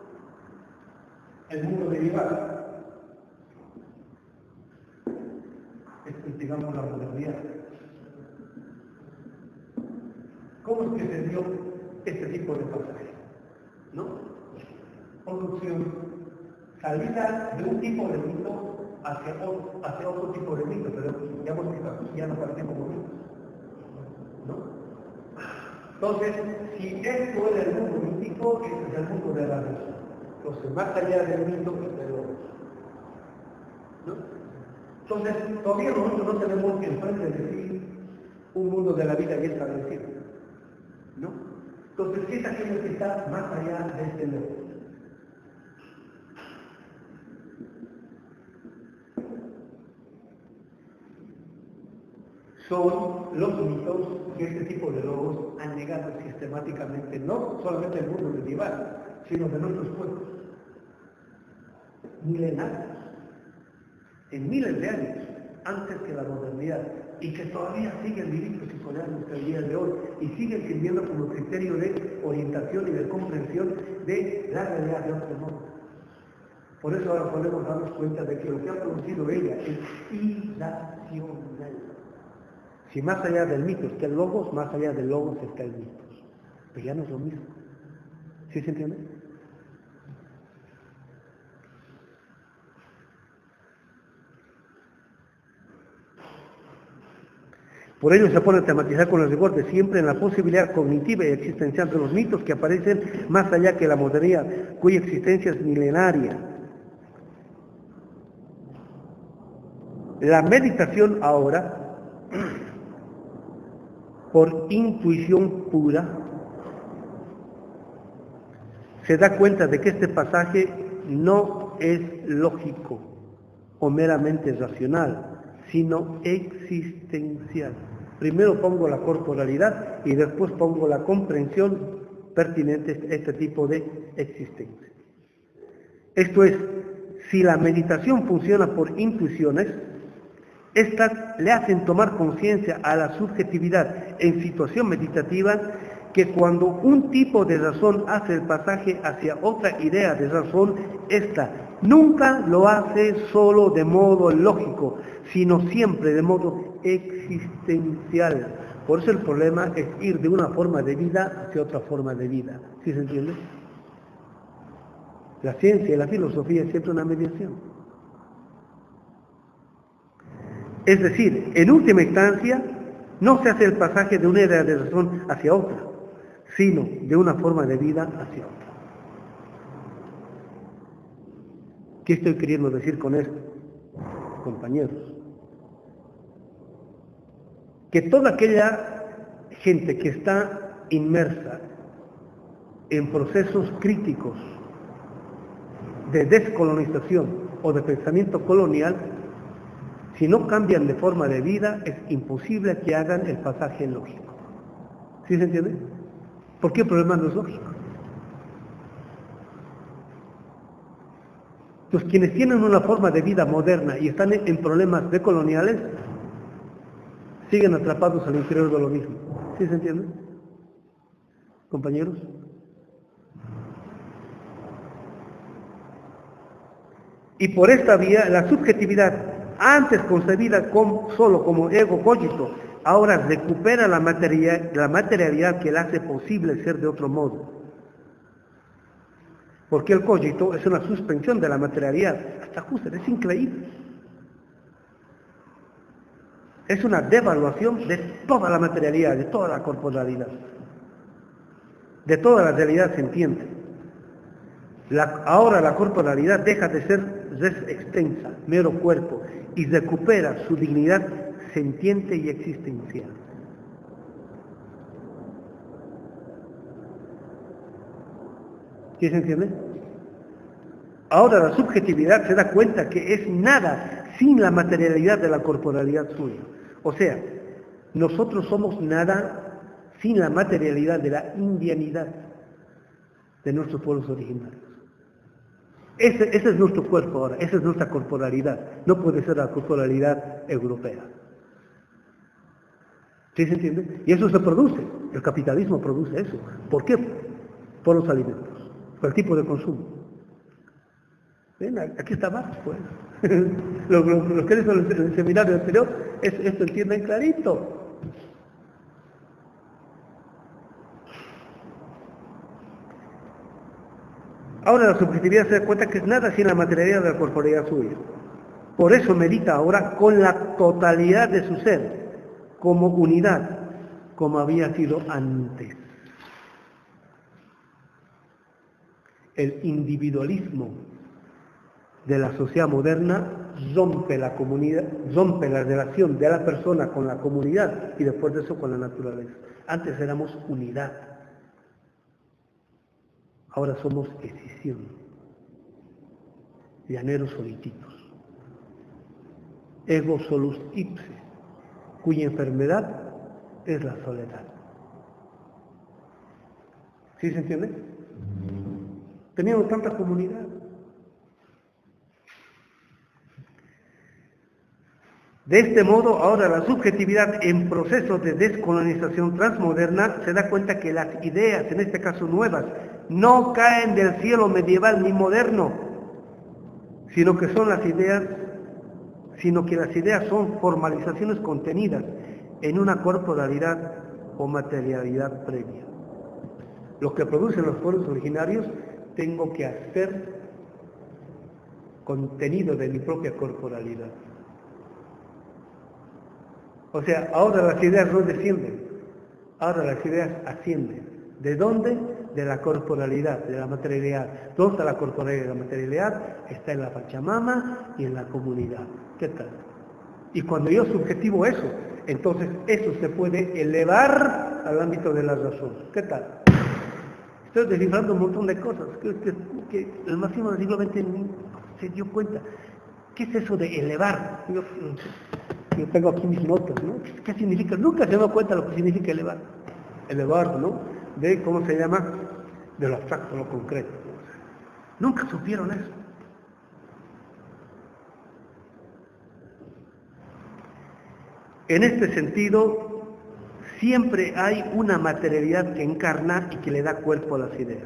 el mundo medieval, es, digamos, la modernidad. ¿Cómo es que se dio este tipo de pasaje? ¿No? Producción, salida de un tipo de mito hacia otro tipo de mito, pero ya hemos visto aquí, ya no parece como mito, ¿no? Entonces, si esto era el mundo mítico, este es el mundo de la razón. Entonces, más allá del mito, ¿no? Entonces, todavía nosotros no tenemos enfrente de sí un mundo de la vida ya establecido, ¿no? Entonces, ¿qué es aquello que está más allá de este mundo? Son los mitos que este tipo de logos han negado sistemáticamente, no solamente el mundo medieval, sino de nuestros pueblos, milenarios, en miles de años, antes que la modernidad, y que todavía siguen viviendo y coleando hasta el día de hoy, y siguen sirviendo como criterio de orientación y de comprensión de la realidad de otro modo. Por eso ahora podemos darnos cuenta de que lo que ha producido ella es irracional. Si más allá del mito está el logos, más allá del logos está el mito. Pero ya no es lo mismo. ¿Sí se entiende? Por ello se pone a tematizar con el rigor de siempre en la posibilidad cognitiva y existencial de los mitos que aparecen más allá que la modernidad, cuya existencia es milenaria. La meditación ahora, por intuición pura, se da cuenta de que este pasaje no es lógico o meramente racional, sino existencial. Primero pongo la corporalidad y después pongo la comprensión pertinente a este tipo de existencia. Esto es, si la meditación funciona por intuiciones, estas le hacen tomar conciencia a la subjetividad en situación meditativa que cuando un tipo de razón hace el pasaje hacia otra idea de razón, esta nunca lo hace solo de modo lógico, sino siempre de modo existencial. Por eso el problema es ir de una forma de vida hacia otra forma de vida. ¿Sí se entiende? La ciencia y la filosofía es siempre una mediación. Es decir, en última instancia, no se hace el pasaje de una idea de razón hacia otra, sino de una forma de vida hacia otra. ¿Qué estoy queriendo decir con esto, compañeros? Que toda aquella gente que está inmersa en procesos críticos de descolonización o de pensamiento colonial, si no cambian de forma de vida, es imposible que hagan el pasaje lógico. ¿Sí se entiende? ¿Por qué el problema no es lógico? Pues quienes tienen una forma de vida moderna y están en problemas decoloniales, siguen atrapados al interior de lo mismo. ¿Sí se entiende? Compañeros. Y por esta vía, la subjetividad, antes concebida solo como ego cogito, ahora recupera la materialidad que la hace posible ser de otro modo. Porque el cogito es una suspensión de la materialidad. Hasta justo, es increíble. Es una devaluación de toda la materialidad, de toda la corporalidad, de toda la realidad sentiente. Ahora la corporalidad deja de ser res extensa, mero cuerpo, y recupera su dignidad sentiente y existencial. ¿Sí se entiende? Ahora la subjetividad se da cuenta que es nada sin la materialidad de la corporalidad suya. O sea, nosotros somos nada sin la materialidad de la indianidad de nuestros pueblos originarios. Ese es nuestro cuerpo ahora, esa es nuestra corporalidad. No puede ser la corporalidad europea. ¿Sí se entiende? Y eso se produce, el capitalismo produce eso. ¿Por qué? Por los alimentos, por el tipo de consumo. ¿Ven? Aquí está Marx, pues. Los que hizo en el seminario anterior, esto entienden clarito. Ahora la subjetividad se da cuenta que es nada sin la materialidad de la corporalidad suya. Por eso medita ahora con la totalidad de su ser, como unidad, como había sido antes. El individualismo de la sociedad moderna rompe la comunidad, rompe la relación de la persona con la comunidad y después de eso con la naturaleza. Antes éramos unidad. Ahora somos escisión, llaneros solititos, ego solus ipse, cuya enfermedad es la soledad. ¿Sí se entiende? Teníamos tanta comunidad. De este modo, ahora la subjetividad en proceso de descolonización transmoderna se da cuenta que las ideas, en este caso nuevas, no caen del cielo medieval ni moderno, sino que las ideas son formalizaciones contenidas en una corporalidad o materialidad previa. Lo que producen los pueblos originarios tengo que hacer contenido de mi propia corporalidad. O sea, ahora las ideas no descienden, ahora las ideas ascienden. ¿De dónde? De la corporalidad, de la materialidad. ¿Dónde está la corporalidad y la materialidad? Está en la Pachamama y en la comunidad. ¿Qué tal? Y cuando yo subjetivo eso, entonces eso se puede elevar al ámbito de la razón. ¿Qué tal? Estoy descifrando un montón de cosas que el máximo del siglo XX se dio cuenta. ¿Qué es eso de elevar? Yo tengo aquí mis notas, ¿no? ¿Qué significa? Nunca se dio cuenta lo que significa elevar. Elevar, ¿no? De, ¿cómo se llama? De lo abstracto a lo concreto. Nunca supieron eso. En este sentido, siempre hay una materialidad que encarna y que le da cuerpo a las ideas.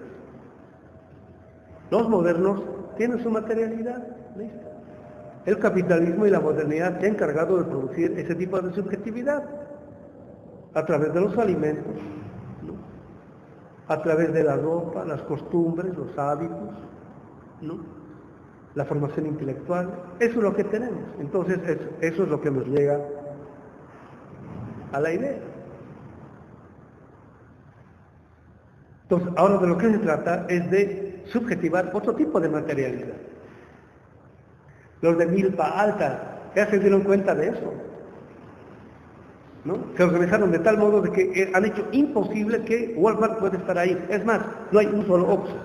Los modernos tienen su materialidad, ¿listo? El capitalismo y la modernidad se han encargado de producir ese tipo de subjetividad a través de los alimentos, ¿no? A través de la ropa, las costumbres, los hábitos, ¿no? La formación intelectual. Eso es lo que tenemos. Entonces, eso es lo que nos llega a la idea. Entonces, ahora de lo que se trata es de subjetivar otro tipo de materialidad. Los de milpa alta, ya se dieron cuenta de eso, ¿no? Se organizaron de tal modo de que han hecho imposible que Walmart pueda estar ahí. Es más, no hay un solo Oxxo.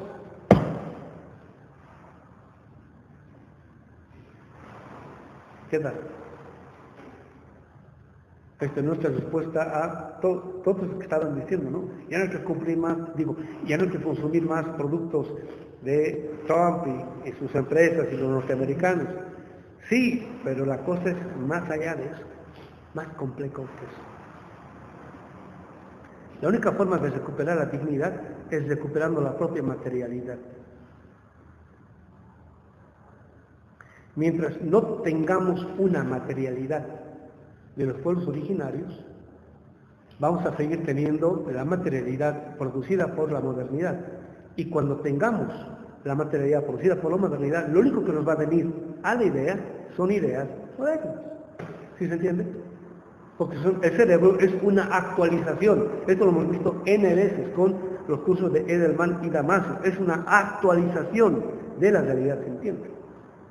¿Qué tal? Esta es nuestra respuesta a todos los que estaban diciendo, ¿no? Ya no hay que cumplir más, ya no hay que consumir más productos de Trump y sus empresas y los norteamericanos. Sí, pero la cosa es más allá de eso. más complejo que eso. La única forma de recuperar la dignidad es recuperando la propia materialidad. Mientras no tengamos una materialidad de los pueblos originarios, vamos a seguir teniendo la materialidad producida por la modernidad. Y cuando tengamos la materialidad producida por la modernidad, lo único que nos va a venir a la idea son ideas modernas. ¿Sí se entiende? Porque el cerebro es una actualización. Esto lo hemos visto N veces con los cursos de Edelman y Damasio. Es una actualización de la realidad sintiente.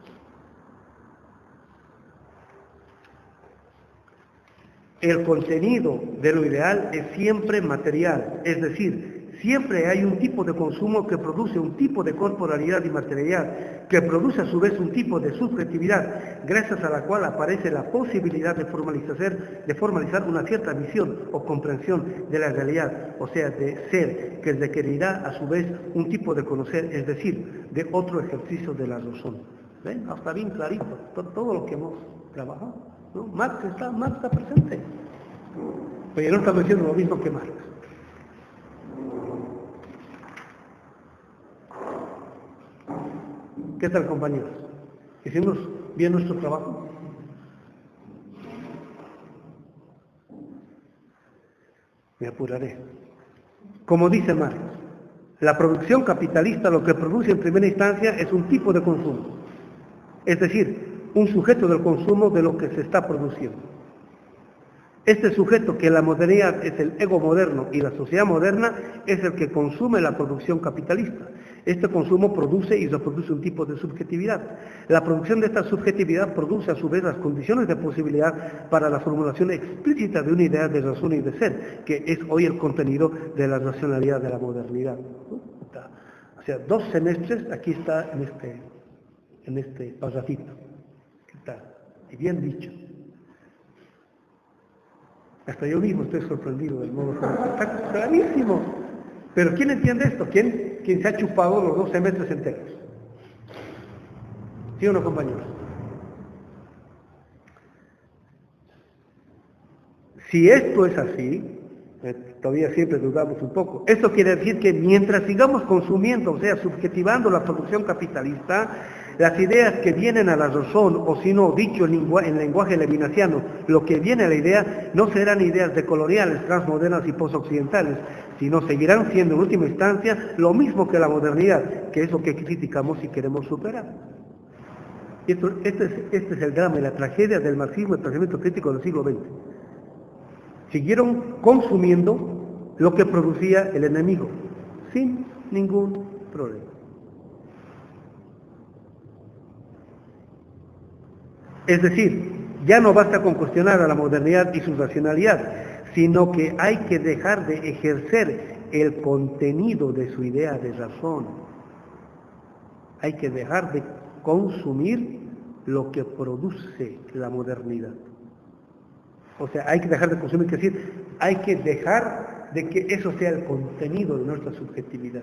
El contenido de lo ideal es siempre material, es decir, siempre hay un tipo de consumo que produce un tipo de corporalidad y materialidad, que produce a su vez un tipo de subjetividad, gracias a la cual aparece la posibilidad de formalizar una cierta visión o comprensión de la realidad, o sea, de ser, que requerirá a su vez un tipo de conocer, es decir, de otro ejercicio de la razón. ¿Ven? Hasta bien clarito, todo lo que hemos trabajado. ¿No? Marx está presente, pero no estamos diciendo lo mismo que Marx. ¿Qué tal, compañeros? ¿Hicimos bien nuestro trabajo? Me apuraré. Como dice Marx, la producción capitalista lo que produce en primera instancia es un tipo de consumo, es decir, un sujeto del consumo de lo que se está produciendo. Este sujeto, que en la modernidad es el ego moderno y la sociedad moderna, es el que consume la producción capitalista. Este consumo produce y reproduce un tipo de subjetividad. La producción de esta subjetividad produce a su vez las condiciones de posibilidad para la formulación explícita de una idea de razón y de ser, que es hoy el contenido de la racionalidad de la modernidad. O sea, 2 semestres, aquí está en este parrafito. Y bien dicho. Hasta yo mismo estoy sorprendido del modo como está clarísimo. Pero ¿quién entiende esto? ¿Quién se ha chupado los 2 semestres enteros? ¿Sí o no, compañeros? Si esto es así, todavía siempre dudamos un poco. Esto quiere decir que mientras sigamos consumiendo, o sea, subjetivando la producción capitalista, las ideas que vienen a la razón, o si no, dicho en lenguaje levinasiano, lo que viene a la idea no serán ideas decoloniales, transmodernas y posoccidentales, sino seguirán siendo en última instancia lo mismo que la modernidad, que es lo que criticamos y queremos superar. Este es el drama y la tragedia del marxismo y el pensamiento crítico del siglo XX. Siguieron consumiendo lo que producía el enemigo, sin ningún problema. Es decir, ya no basta con cuestionar a la modernidad y su racionalidad, sino que hay que dejar de ejercer el contenido de su idea de razón. Hay que dejar de consumir lo que produce la modernidad. O sea, hay que dejar de consumir, es decir, hay que dejar de que eso sea el contenido de nuestra subjetividad.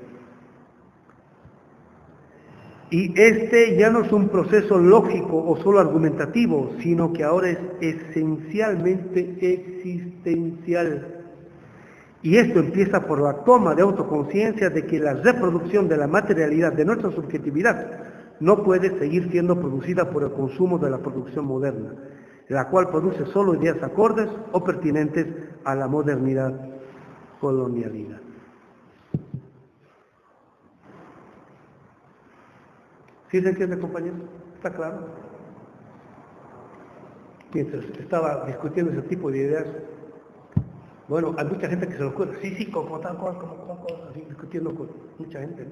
Y este ya no es un proceso lógico o solo argumentativo, sino que ahora es esencialmente existencial. Y esto empieza por la toma de autoconciencia de que la reproducción de la materialidad de nuestra subjetividad no puede seguir siendo producida por el consumo de la producción moderna, la cual produce solo ideas acordes o pertinentes a la modernidad colonialidad. ¿Sí se entiende, compañero? ¿Está claro? Mientras estaba discutiendo ese tipo de ideas, bueno, hay mucha gente que se lo ocurre, sí, como tal cosa, así discutiendo con mucha gente, ¿no?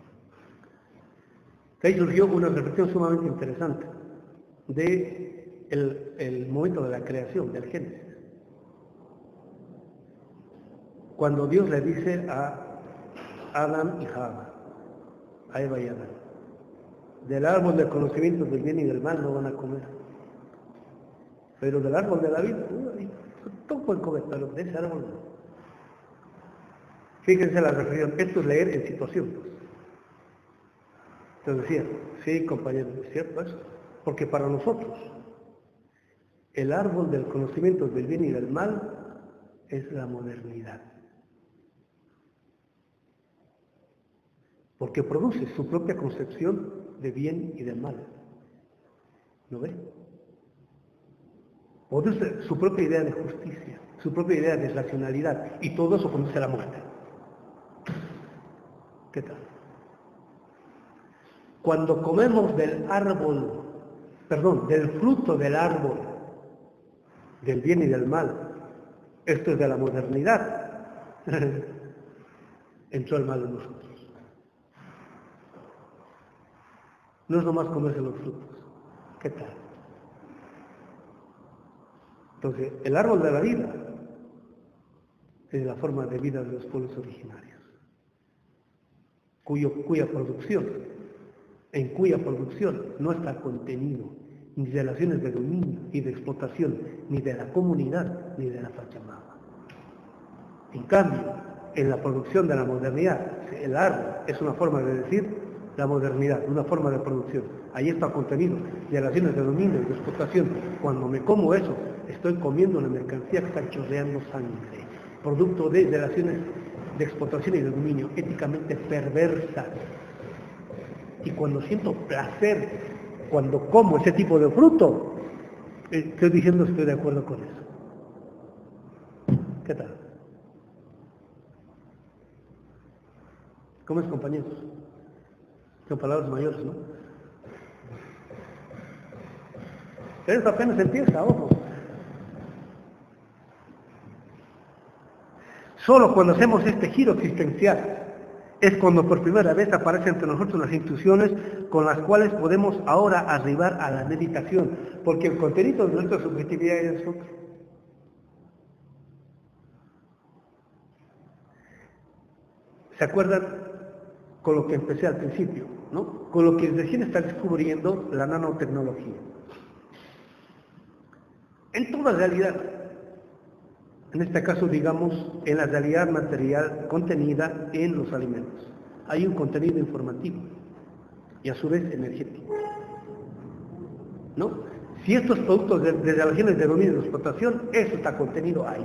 Ahí surgió una reflexión sumamente interesante de el momento de la creación, del Génesis. Cuando Dios le dice a Adán y Java, a Eva y Adán, del árbol del conocimiento del bien y del mal no van a comer, pero del árbol de la vida, todo pueden comer, pero de ese árbol no. Fíjense la reflexión, esto es leer en situación. Entonces decía, sí, compañero, es cierto eso, porque para nosotros El árbol del conocimiento del bien y del mal es la modernidad. Porque produce su propia concepción de bien y de mal. ¿No ve? Produce su propia idea de justicia, su propia idea de racionalidad, y todo eso conduce a la muerte. ¿Qué tal? Cuando comemos del fruto del árbol, del bien y del mal, esto es de la modernidad, entró el mal en nosotros. No es nomás comerse los frutos. ¿Qué tal? Entonces, el árbol de la vida es la forma de vida de los pueblos originarios, en cuya producción no está contenido ni relaciones de dominio, ni de explotación, ni de la comunidad, ni de la Pachamama. En cambio, en la producción de la modernidad, el árbol es una forma de decir la modernidad, una forma de producción. Ahí está contenido relaciones de dominio y de explotación. Cuando me como eso, estoy comiendo una mercancía que está chorreando sangre, producto de relaciones de explotación y de dominio éticamente perversas. Y cuando siento placer, cuando como ese tipo de fruto, estoy diciendo estoy de acuerdo con eso. ¿Qué tal? ¿Cómo es, compañeros? Son palabras mayores, ¿no? Esto apenas empieza, ojo. Solo cuando hacemos este giro existencial es cuando por primera vez aparecen entre nosotros las intuiciones con las cuales podemos ahora arribar a la meditación, porque el contenido de nuestra subjetividad es otro. ¿Se acuerdan con lo que empecé al principio, ¿no? Con lo que recién está descubriendo la nanotecnología? En toda realidad, en este caso digamos en la realidad material contenida en los alimentos, hay un contenido informativo y a su vez energético, ¿no? Si estos productos de relaciones de dominio y de explotación, eso está contenido ahí.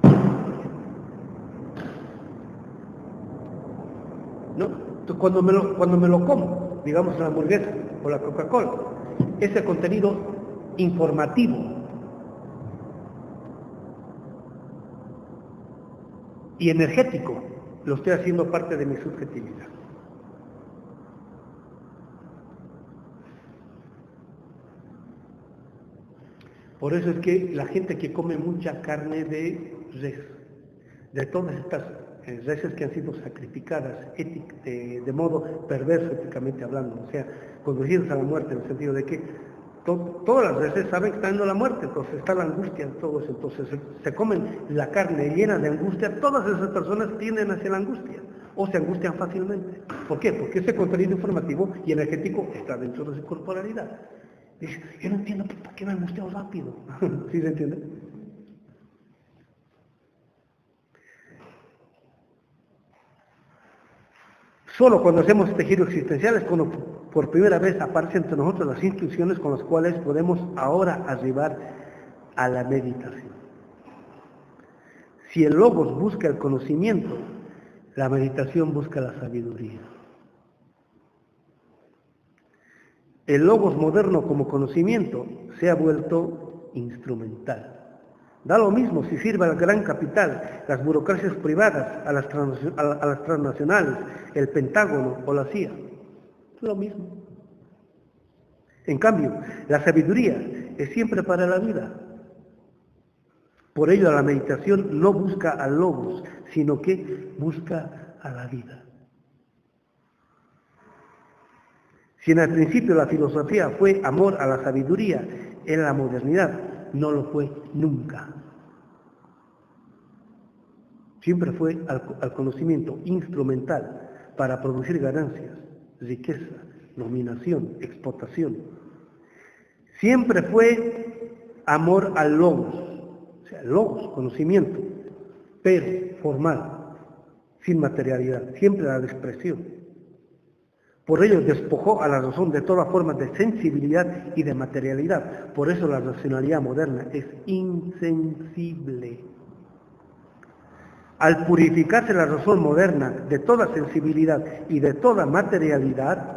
¿No? Entonces, cuando me lo como, digamos la hamburguesa o la Coca-Cola, ese contenido informativo y energético lo estoy haciendo parte de mi subjetividad. Por eso es que la gente que come mucha carne de res, de todas estas reses que han sido sacrificadas de modo perverso éticamente hablando, o sea, conducidas a la muerte, en el sentido de que todas las reses saben que están en la muerte, entonces está la angustia en todo eso, entonces se comen la carne llena de angustia, todas esas personas tienden hacia la angustia, o se angustian fácilmente. ¿Por qué? Porque ese contenido informativo y energético está dentro de su corporalidad. Dice, yo no entiendo por qué me angustio rápido. ¿Sí se entiende? Solo cuando hacemos este giro existencial es cuando por primera vez aparecen entre nosotros las instrucciones con las cuales podemos ahora arribar a la meditación. Si el logos busca el conocimiento, la meditación busca la sabiduría. El logos moderno como conocimiento se ha vuelto instrumental. Da lo mismo si sirve al gran capital, las burocracias privadas, a las transnacionales, el Pentágono o la CIA. Es lo mismo. En cambio, la sabiduría es siempre para la vida. Por ello la meditación no busca al logos, sino que busca a la vida. Si en el principio la filosofía fue amor a la sabiduría, en la modernidad no lo fue nunca. Siempre fue al conocimiento instrumental para producir ganancias, riqueza, dominación, explotación. Siempre fue amor al logos, o sea, logos, conocimiento, pero formal, sin materialidad, siempre la expresión. Por ello despojó a la razón de toda forma de sensibilidad y de materialidad. Por eso la racionalidad moderna es insensible. Al purificarse la razón moderna de toda sensibilidad y de toda materialidad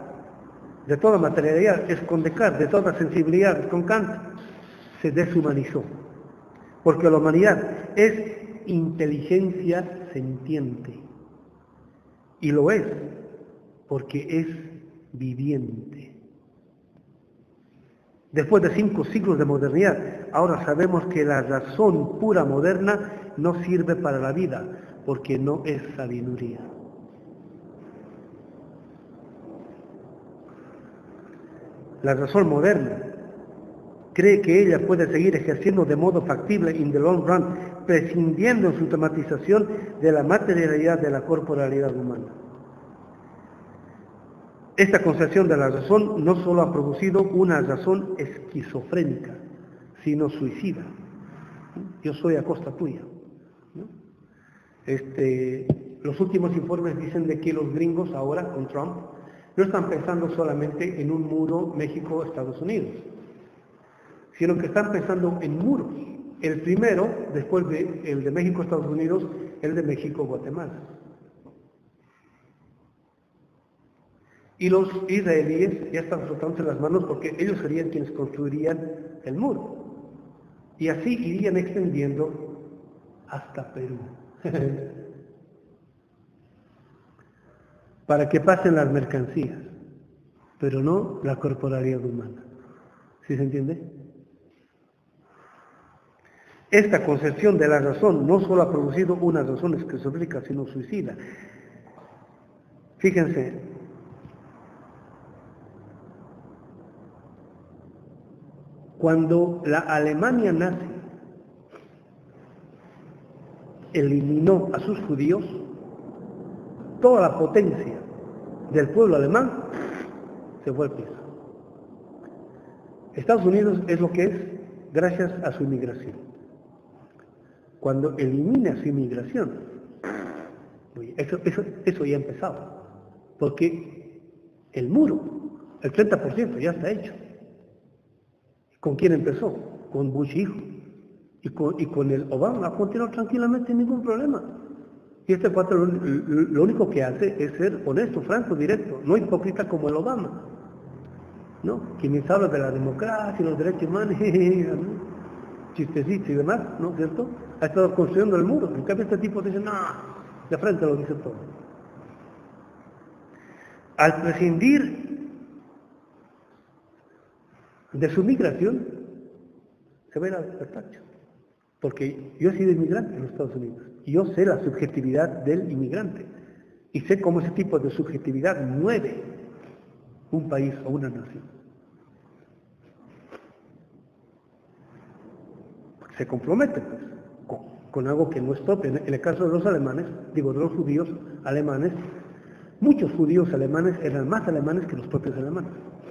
es con Descartes, de toda sensibilidad es con Kant, se deshumanizó. Porque la humanidad es inteligencia sentiente. Y lo es porque es viviente. Después de 5 siglos de modernidad, ahora sabemos que la razón pura moderna no sirve para la vida, porque no es sabiduría. La razón moderna cree que ella puede seguir ejerciendo de modo factible in the long run, prescindiendo en su tematización de la materialidad de la corporalidad humana. Esta concepción de la razón no solo ha producido una razón esquizofrénica, sino suicida. Yo soy a costa tuya. Los últimos informes dicen de que los gringos ahora, con Trump, no están pensando solamente en un muro México-Estados Unidos, sino que están pensando en muros. El primero, después el de México-Estados Unidos, el de México-Guatemala. Y los israelíes ya están frotándose las manos porque ellos serían quienes construirían el muro. Y así irían extendiendo hasta Perú. Para que pasen las mercancías, pero no la corporalidad humana. ¿Sí se entiende? Esta concepción de la razón no solo ha producido una razón esquizofrénica, sino suicida. Fíjense, cuando la Alemania nazi eliminó a sus judíos, toda la potencia del pueblo alemán se fue al piso. Estados Unidos es lo que es gracias a su inmigración. Cuando elimina su inmigración, eso ya ha empezado, porque el muro, el 30% ya está hecho. ¿Con quién empezó? Con Bush hijo. Y con el Obama ha continuado tranquilamente sin ningún problema. Y este cuatro lo único que hace es ser honesto, franco, directo, no hipócrita como el Obama. ¿No? Quienes hablan de la democracia, los derechos humanos, chistecitos y demás, ¿no es cierto? Ha estado construyendo el muro. En cambio este tipo dice, no, de frente lo dice todo. Al prescindir de su migración, se va a ir al tacho. Porque yo he sido inmigrante en los Estados Unidos y yo sé la subjetividad del inmigrante y sé cómo ese tipo de subjetividad mueve un país o una nación. Porque se compromete pues, con algo que no es propio. En el caso de los alemanes, de los judíos alemanes, muchos judíos alemanes eran más alemanes que los propios alemanes.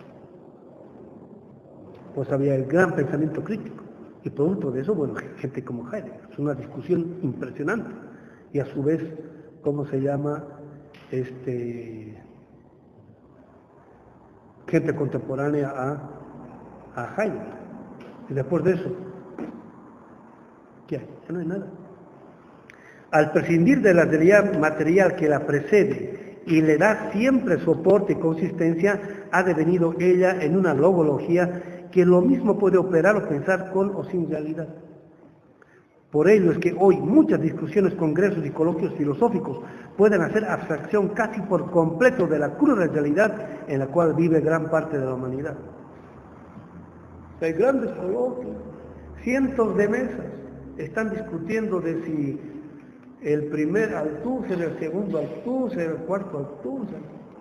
Pues había el gran pensamiento crítico. Y producto de eso, bueno, gente como Heidegger. Es una discusión impresionante. Y a su vez, ¿cómo se llama? Gente contemporánea a Heidegger. Y después de eso, ¿qué hay? Ya no hay nada. Al prescindir de la realidad material que la precede y le da siempre soporte y consistencia, ha devenido ella en una logología que lo mismo puede operar o pensar con o sin realidad. Por ello es que hoy muchas discusiones, congresos y coloquios filosóficos pueden hacer abstracción casi por completo de la cruda realidad en la cual vive gran parte de la humanidad. Hay grandes coloquios, cientos de mesas están discutiendo de si el primer Althusser, el segundo Althusser, el cuarto Althusser.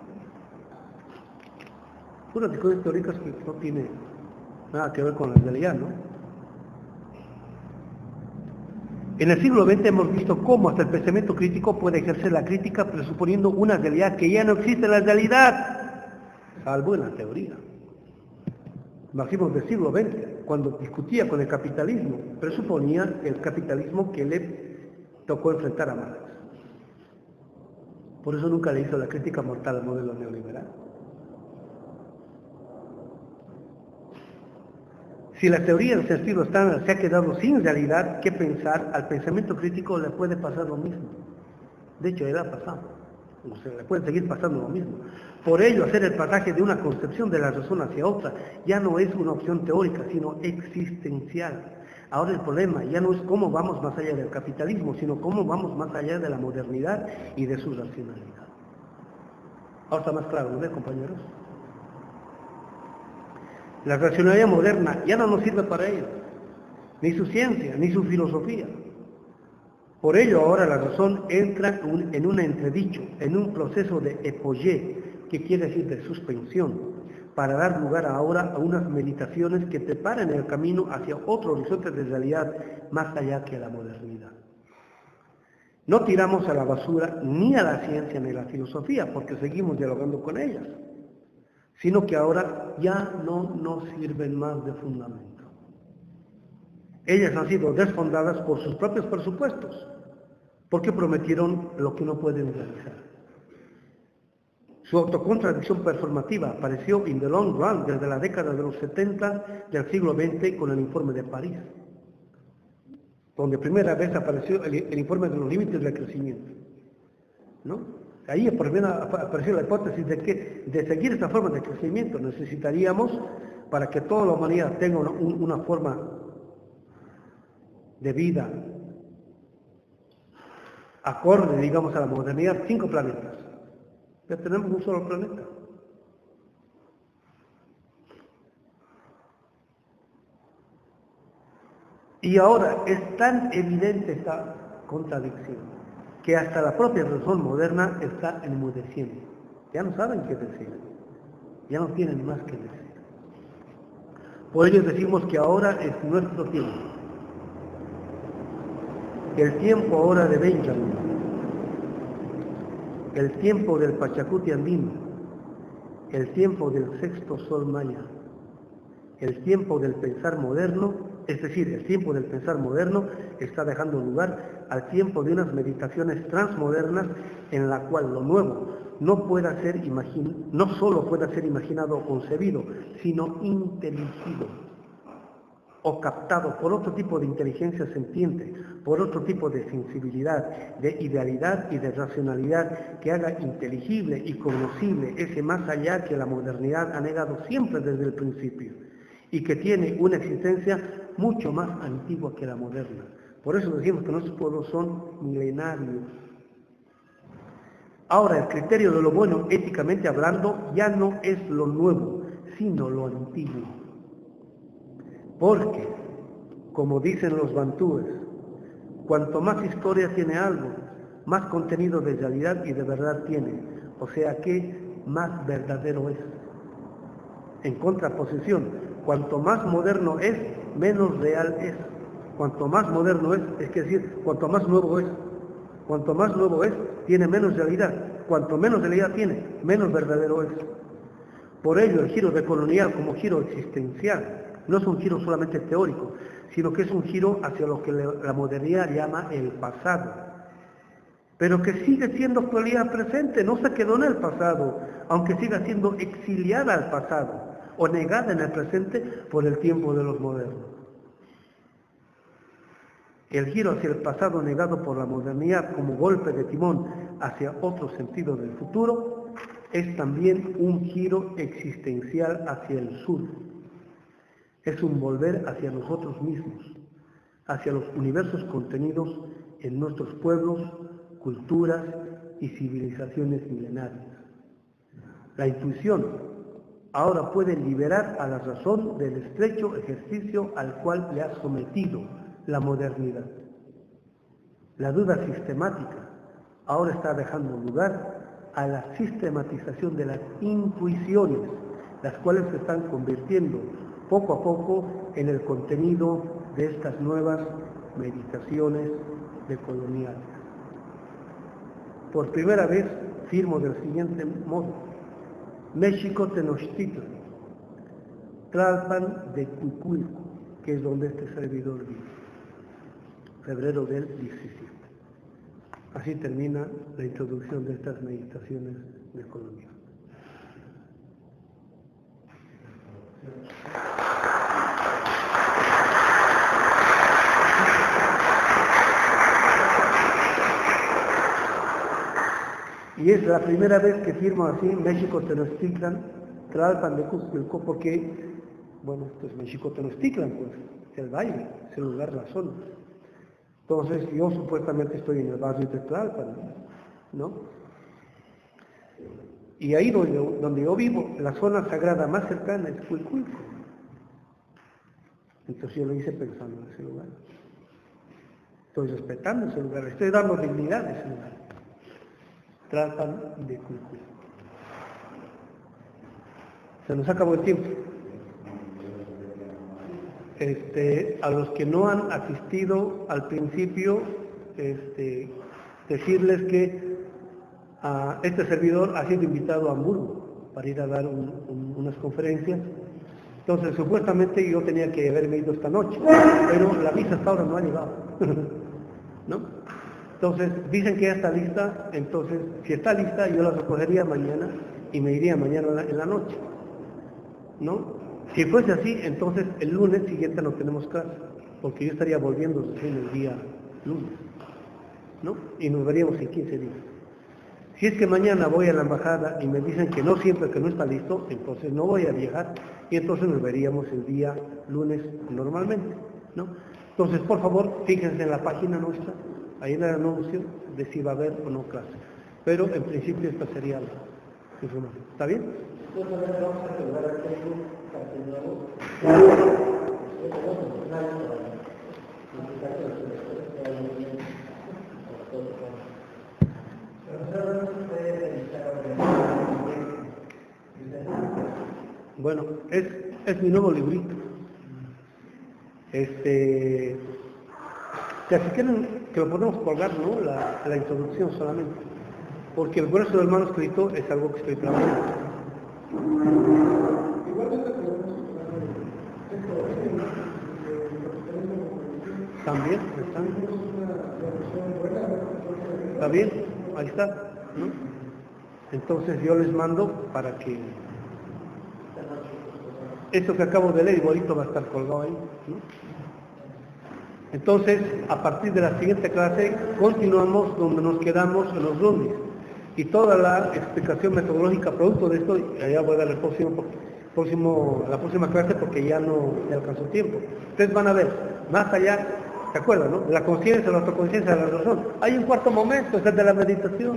Unas discusiones teóricas que no tiene nada que ver con la realidad, ¿no? En el siglo XX hemos visto cómo hasta el pensamiento crítico puede ejercer la crítica presuponiendo una realidad que ya no existe en la realidad, salvo en la teoría. Marxismo del siglo XX, cuando discutía con el capitalismo, presuponía el capitalismo que le tocó enfrentar a Marx. Por eso nunca le hizo la crítica mortal al modelo neoliberal. Si la teoría del sentido estándar se ha quedado sin realidad, ¿qué pensar? Al pensamiento crítico le puede pasar lo mismo. De hecho, él ha pasado. O sea, le puede seguir pasando lo mismo. Por ello, hacer el pasaje de una concepción de la razón hacia otra ya no es una opción teórica, sino existencial. Ahora el problema ya no es cómo vamos más allá del capitalismo, sino cómo vamos más allá de la modernidad y de su racionalidad. Ahora está más claro, ¿no ves, compañeros? La racionalidad moderna ya no nos sirve para ello, ni su ciencia, ni su filosofía. Por ello ahora la razón entra en un entredicho, en un proceso de epogé, que quiere decir de suspensión, para dar lugar ahora a unas meditaciones que preparen el camino hacia otro horizonte de realidad más allá que la modernidad. No tiramos a la basura ni a la ciencia ni a la filosofía, porque seguimos dialogando con ellas, sino que ahora ya no nos sirven más de fundamento. Ellas han sido desfondadas por sus propios presupuestos, porque prometieron lo que no pueden realizar. Su autocontradicción performativa apareció in the long run desde la década de los 70 del siglo XX con el informe de París, donde primera vez apareció el informe de los límites del crecimiento, ¿no? Ahí por primera apareció la hipótesis de que de seguir esta forma de crecimiento necesitaríamos, para que toda la humanidad tenga una forma de vida acorde, digamos, a la modernidad, 5 planetas. Ya tenemos un solo planeta. Y ahora es tan evidente esta contradicción que hasta la propia razón moderna está enmudeciendo. Ya no saben qué decir, ya no tienen más que decir. Por ello decimos que ahora es nuestro tiempo. El tiempo ahora de Benjamin, el tiempo del Pachacuti andino, el tiempo del sexto sol maya, el tiempo del pensar moderno, es decir, el tiempo del pensar moderno está dejando lugar al tiempo de unas meditaciones transmodernas en la cual lo nuevo no solo pueda ser imaginado o concebido, sino inteligido o captado por otro tipo de inteligencia sentiente, por otro tipo de sensibilidad, de idealidad y de racionalidad que haga inteligible y conocible ese más allá que la modernidad ha negado siempre desde el principio y que tiene una existencia mucho más antigua que la moderna. Por eso decimos que nuestros pueblos son milenarios. Ahora, el criterio de lo bueno, éticamente hablando, ya no es lo nuevo, sino lo antiguo. Porque, como dicen los bantúes, cuanto más historia tiene algo, más contenido de realidad y de verdad tiene, o sea que más verdadero es. En contraposición, cuanto más moderno es, menos real es. Cuanto más moderno es decir, cuanto más nuevo es. Cuanto más nuevo es, tiene menos realidad. Cuanto menos realidad tiene, menos verdadero es. Por ello, el giro decolonial como giro existencial no es un giro solamente teórico, sino que es un giro hacia lo que la modernidad llama el pasado, pero que sigue siendo actualidad presente, no se quedó en el pasado, aunque siga siendo exiliada al pasado o negada en el presente por el tiempo de los modernos. El giro hacia el pasado negado por la modernidad como golpe de timón hacia otro sentido del futuro es también un giro existencial hacia el sur. Es un volver hacia nosotros mismos, hacia los universos contenidos en nuestros pueblos, culturas y civilizaciones milenarias. La intuición ahora puede liberar a la razón del estrecho ejercicio al cual le ha sometido la modernidad. La duda sistemática ahora está dejando lugar a la sistematización de las intuiciones, las cuales se están convirtiendo poco a poco en el contenido de estas nuevas meditaciones decoloniales. Por primera vez firmo del siguiente modo: México Tenochtitlan, Tlalpan de Cuicuilco, que es donde este servidor vive, febrero del 17. Así termina la introducción de estas meditaciones decoloniales. Y es la primera vez que firmo así México Tenochtitlan, Tlalpan de Cusquilco, porque, bueno, pues México Tenochtitlan, pues, es el valle, es el lugar, la zona. Entonces yo supuestamente estoy en el barrio de Tlalpan, ¿no? Y ahí donde yo vivo, la zona sagrada más cercana es Cuilculco. Entonces yo lo hice pensando en ese lugar. Estoy respetando ese lugar, estoy dando dignidad a ese lugar. Tratan de Cuilculco. Se nos acabó el tiempo. A los que no han asistido al principio, decirles que este servidor ha sido invitado a Hamburgo para ir a dar unas conferencias. Entonces, supuestamente yo tenía que haberme ido esta noche, pero la visa hasta ahora no ha llegado. ¿No? Entonces, dicen que ya está lista, entonces, si está lista, yo la recogería mañana y me iría mañana en la noche. ¿No? Si fuese así, entonces el lunes siguiente no tenemos clase, porque yo estaría volviendo en el día lunes, ¿no? Y nos veríamos en 15 días. Si es que mañana voy a la embajada y me dicen que no siempre, que no está listo, entonces no voy a viajar y entonces nos veríamos el día lunes normalmente, ¿no? Entonces, por favor, fíjense en la página nuestra, ahí en el anuncio de si va a haber o no clase. Pero en principio esta sería la información. ¿Está bien? Bueno, es mi nuevo librito. Si quieren que lo podemos colgar, ¿no? La introducción solamente. Porque el grueso del manuscrito es algo que estoy trabajando. También, está bien, ahí está, ¿no? Entonces yo les mando para que esto que acabo de leer igualito va a estar colgado ahí, ¿no? Entonces, a partir de la siguiente clase continuamos donde nos quedamos en los lunes y toda la explicación metodológica producto de esto, allá voy a dar la próxima clase porque ya no me alcanzó tiempo. Ustedes van a ver, más allá, ¿se acuerdan, no? La conciencia, la autoconciencia, la razón. Hay un cuarto momento, ese es de la meditación.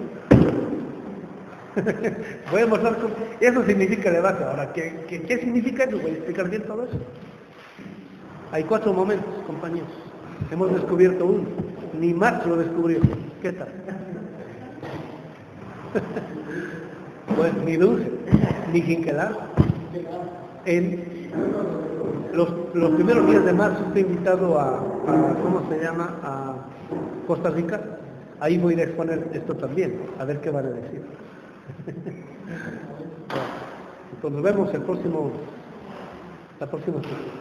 Voy a mostrar cómo. Eso significa el debate. Ahora, ¿qué significa eso? Voy a explicar bien todo eso. Hay 4 momentos, compañeros. Hemos descubierto uno. Ni Marx lo descubrió. ¿Qué tal? Pues ni Dulce, ni Hinkelar. En los primeros días de marzo estoy invitado a ¿cómo se llama? A Costa Rica. Ahí voy a exponer esto también, a ver qué van a decir. Entonces nos vemos la próxima.